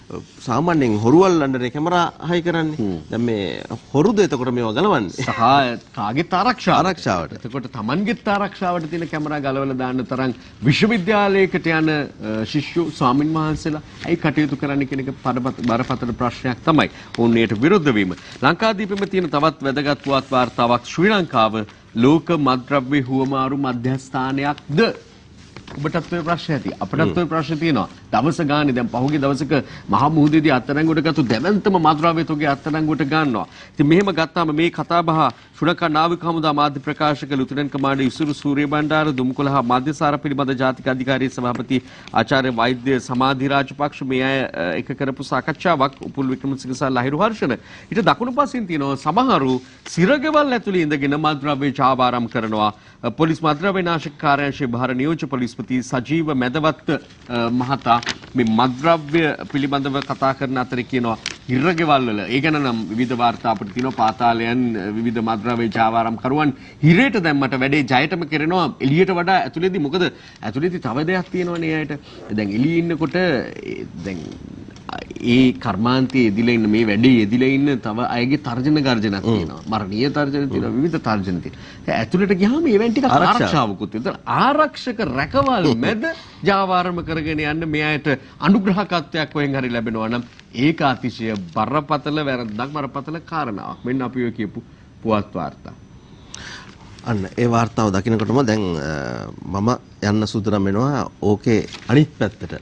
සාමාන්‍යයෙන් හොරුවල් අnder කැමරා හයි කරන්නේ. දැන් මේ හොරුද එතකොට මේවා ගලවන්නේ. සහ කාගෙත් ආරක්ෂාවට. එතකොට Tamanගෙත් ආරක්ෂාවට තියෙන කැමරා ගලවලා දාන්න තරම් විශ්වවිද්‍යාලයකට යන ශිෂ්‍යෝ ස්වාමින් වහන්සේලා ඇයි කටයුතු කරන්න කියන එක බරපතල ප්‍රශ්නයක් තමයි. ඕන්නේට විරුද්ධ වීම. ලංකාදීපෙම තියෙන තවත් වැදගත් පුවත් වාර්තාවක් ශ්‍රී ලංකාව ලෝක මත්ද්‍රව්‍ය හුවමාරු මධ්‍යස්ථානයක්ද? ඔබටත් ඔය ප්‍රශ්න ඇති. අපටත් ඔය ප්‍රශ්න තියෙනවා. දවස ගානේ දැන් පහුගිය දවසක මහා මුහුදේදී අත්අඩංගුවට ගත්ත දැවැන්තම මත්ද්‍රව්‍ය තොගේ අත්අඩංගුවට ගන්නවා. ඉතින් මෙහෙම ගත්තාම මේ කතා බහ ශ්‍රී ලංකා නාවික හමුදා මාධ්‍ය ප්‍රකාශක ලුතිනන්ට් කමාන්ඩර් ඉසුරු සූරියබණ්ඩාර දුම්කොළ හා මධ්‍යසාර පිළිබඳ ජාතික අධිකාරියේ සභාපති ආචාර්ය වෛද්‍ය සමාධි රාජපක්ෂ මේ අය එක කරපු සාකච්ඡාවක් උපුල් වික්‍රමසිංහ සහ ලහිරු හර්ෂණ. ඊට දකුණු පසින් තියෙනවා සමහරු සිරගෙවල් ඇතුළේ ඉඳගෙන මත්ද්‍රව්‍ය ජාවාරම් කරනවා. පොලිස් මත්ද්‍රව්‍ය නාශක කාර්යාංශයේ භාර නියෝජ්‍ය පොලිස්පති සජීව මැදවත්ත මහතා මේ මත්ද්‍රව්‍ය පිළිබඳව කතා කරන අතරේ කියනවා හිරගෙවල් වල ඒ ගැන නම් විවිධ වාර්තා අපිට තියෙනවා පාතාලයන් විවිධ මත්ද්‍රව්‍ය ජාවාරම් කරුවන් හිරේට දැම්මට වැඩේ ජයටම කරනවා එළියට වඩා ඇතුළේදී මොකද ඇතුළේදී තව දෙයක් තියෙනවනේ ඇයට දැන් එළියේ ඉන්නකොට දැන් ඒ කර්මාන්තයේ එදිලා ඉන්න මේ වැඩේ එදිලා ඉන්න තව අයගේ තර්ජන ගර්ජනක් තියෙනවා මරණීය තර්ජන තියෙනවා විවිධ තර්ජන තියෙනවා ඇතුළට ගියාම ඒවෙන් ටික ආරක්ෂාවකුත් තියෙනවා ආරක්ෂක රැකවල් මැද ජාවාරම කරගෙන යන්න මෙයාට අනුග්‍රහකත්වයක් වෙන් හරි ලැබෙනවා නම් ඒක අතිශය බරපතල වැරද්දක් බරපතල කාරණාවක් මෙන්න අපි ඔය කියපු පුවත් වාර්තා අන්න ඒ වාර්තාව දකිනකොටම දැන් මම යන්න සූදානම් වෙනවා ඕකේ අනිත් පැත්තට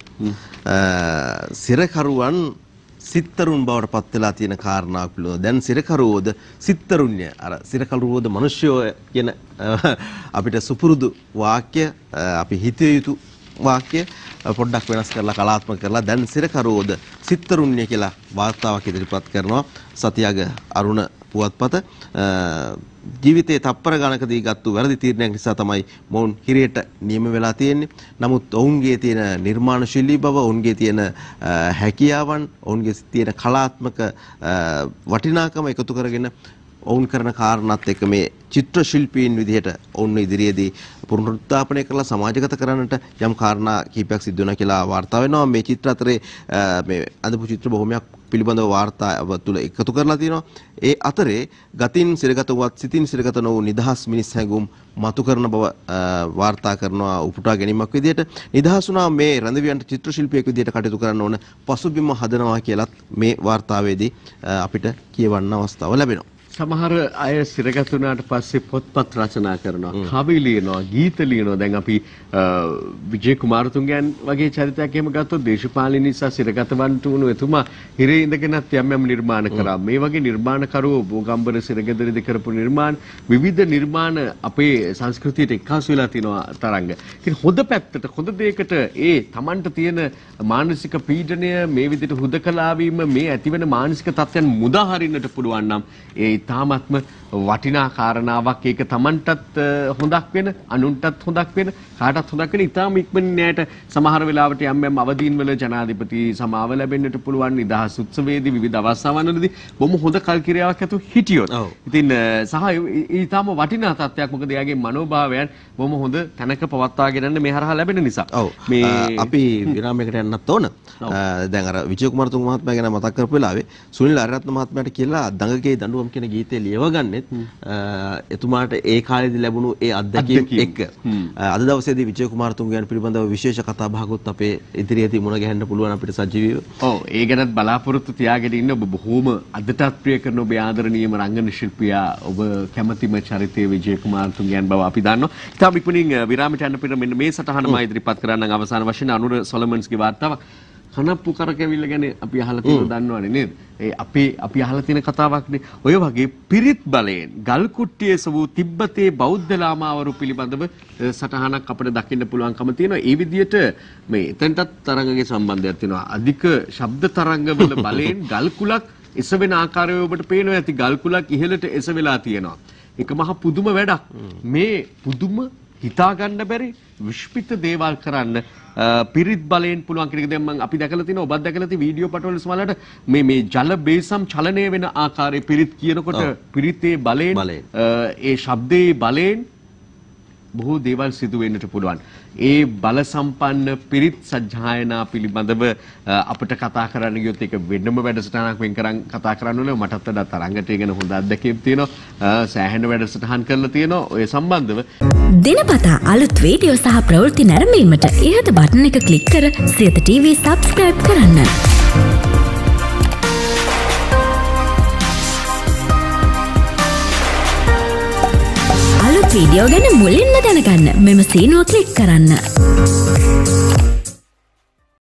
සිරකරුවන් සිත්තරුන් බවට පත් වෙලා තියෙන කාරණාවක් පිළිබඳව දැන් සිරකරුවෝද සිත්තරුන්ය අර සිරකරුවෝද මිනිස්යෝ කියන අපිට සුපුරුදු වාක්‍ය අපි හිතිය යුතු වාක්‍ය පොඩ්ඩක් වෙනස් කරලා කලාත්මක කරලා දැන් සිරකරුවෝද සිත්තරුන්ය කියලා වාර්තාවක් ඉදිරිපත් කරනවා සතියග අරුණ පුවත්පත ජීවිතයේ තප්පර ගණකදී ගත්තු වැරදි තීරණයක් නිසා තමයි මොවුන් හිරේට නියම වෙලා තියෙන්නේ. නමුත් ඔවුන්ගේ තියෙන නිර්මාණශීලී බව, ඔවුන්ගේ තියෙන හැකියාවන්, ඔවුන්ගේ තියෙන කලාත්මක වටිනාකම එකතු කරගෙන ඔවුන් කරන කාරණාත් එක්ක මේ චිත්‍ර ශිල්පීන් විදිහට ඔවුන් ඉදිරියේදී පුනරුත්ථාපනය කරලා සමාජගත කරන්නට යම් කාරණා කීපයක් සිදු වෙනවා කියලා වාර්තා වෙනවා. මේ චිත්‍ර අතරේ මේ අඳපු චිත්‍ර බොහොමයක් පිළිබඳව වාර්තාව තුළ එකතු කරලා තියෙනවා. ඒ අතරේ ගතින් සිරගත වූවත් සිතින් සිරගත නොවූ නිදහස් මිනිස් හැඟුම් මතු කරන බව වාර්තා කරනවා උපුටා ගැනීමක් විදිහට. නිදහස් වුණා මේ රැඳවියන්ට චිත්‍ර ශිල්පියෙක් විදිහට කටයුතු කරන්න ඕන පසුබිම හදනවා කියලත් මේ වාර්තාවේදී අපිට කියවන්න අවස්ථාව ලැබෙනවා. සමහර අය සිරගත වුණාට පස්සේ පොත්පත් රචනා කරනවා, කවි ලියනවා, ගීත ලියනවා. දැන් අපි විජේ කුමාරතුංගයන් වගේ චරිතයක් එහෙම ගත්තොත් දේශපාලන නිසා සිරගත වන්ට වුණු එතුමා හිරේ ඉඳගෙනත් යම් යම් නිර්මාණ කරා. මේ වගේ නිර්මාණකරුවෝ බෝගම්බර සිරගෙදරදී කරපු නිර්මාණ විවිධ නිර්මාණ අපේ සංස්කෘතියට එක්කාසු වෙලා තිනවා තරංග. ඉතින් හොඳ පැත්තට හොඳ දෙයකට ඒ Tamanට තියෙන මානසික පීඩනය මේ විදිහට හුදකලා වීම මේ ඇතිවෙන මානසික තත්ත්වයන් මුදා හරින්නට පුළුවන් නම් ඒ තාමත්ම වටිනා කාරණාවක්. ඒක Tamanටත් හොඳක් වෙන, අනුන්ටත් හොඳක් වෙන, කාටත් හොඳක් වෙන. ඊටාම ඉක්මනින් නෑට සමහර වෙලාවට යම් යම් අවදීන් වල ජනාධිපති සමාව ලැබෙන්නට පුළුවන් නිදහස් උත්සවයේදී විවිධ අවස්ථාවන්වලදී බොහොම හොඳ කල්කිරියාවක් ඇතුව හිටියොත්. ඉතින් සහ ඊටාම වටිනා තත්ත්වයක්. මොකද එයාගේ මනෝභාවයන් බොහොම හොඳ තැනක පවත්වාගෙන යන්න මේ හරහා ලැබෙන නිසා. මේ අපි විරාමයකට යන්නත් ඕන. දැන් අර විජය කුමාරතුංග මහත්මයා ගැන මතක් කරපු වෙලාවේ සුනිල් අරිරත්න මහත්මයාට කියලා දඟගේ දඬුවම් කියන ගීතේ ලියවගන්නෙත් එතුමාට ඒ කාලේදී ලැබුණු ඒ අත්දැකීම් එක්ක. අද දවසේදී විජය කුමාරතුංගයන් පිළිබඳව විශේෂ කතා බහකුත් අපේ ඉදිරියේදී මුණ ගැහෙන්න පුළුවන් අපිට සජීවීව. ඔව් ඒ ගැනත් බලාපොරොත්තු තියාගෙන ඉන්න ඔබ බොහෝම අදටත් ප්‍රිය කරන ඔබේ ආදරණීයම රංගන ශිල්පියා ඔබ කැමැතිම චරිතයේ විජය කුමාරතුංගයන් බව අපි දන්නවා. ඉතින් අපි ඉක්මනින් විරාමයට යන්න පෙර මෙන්න මේ සටහනම ඉදිරිපත් කරන්න අවසාන වශයෙන් අනුර සොලමන්ස්ගේ වාර්තාවක් කනප්පු කරකැවිල්ල ගැන අපි අහලා තියෙන දන්නවනේ නේද? ඒ අපි අහලා තියෙන කතාවක්නේ. ඔය වගේ පිරිත් බලයෙන් ගල් කුට්ටියේ සවූ තිබ්බතේ බෞද්ධ ලාමාවරු පිළිබඳව සටහනක් අපිට දකින්න පුළුවන්කම තියෙනවා. ඒ විදිහට මේ එතනටත් තරංගගේ සම්බන්ධයක් තියෙනවා. අධික ශබ්ද තරංගවල බලයෙන් ගල් කුලක් එසවෙන ආකාරය ඔබට පේනවා ඇති. ගල් කුලක් ඉහළට එසවෙලා තියෙනවා. ඒක මහ පුදුම වැඩක්. මේ පුදුම හිතා ගන්න බැරි විශ්පිත දේවල් කරන්න පිරිත් බලයෙන් පුළුවන් කියන එක දැන් මම අපි දැකලා තිනවා ඔබත් දැකලා තියෙන වීඩියෝ පටවල සමහරවිට මේ ජල බේසම් චලනය වෙන ආකාරයේ පිරිත් කියනකොට පිරිතේ බලයෙන් ඒ ශබ්දයේ බලයෙන් බොහෝ දේවල් සිදු වෙන්නට පුළුවන්. ඒ බල සම්පන්න පිරිත් සජ්ජායනා පිළිබඳව අපිට කතා කරන්න ගියොත් ඒක වෙනම වැඩසටහනක් වෙන් කරන් කතා කරන්න ඕනේ. මටත් වඩා තරංගට ගැන හොඳ අත්දැකීම් තියෙනවා. සෑහෙන වැඩසටහන් කරලා තියෙනවා ඔය සම්බන්ධව. දිනපතා අලුත් වීඩියෝ සහ ප්‍රවෘත්ති නැරඹීමට ඉහත බටන් එක ක්ලික් කර සියත TV subscribe කරන්න. අලුත් වීඩියෝ ගැන මුලින්ම දැනගන්න මෙම සීනුව ක්ලික් කරන්න.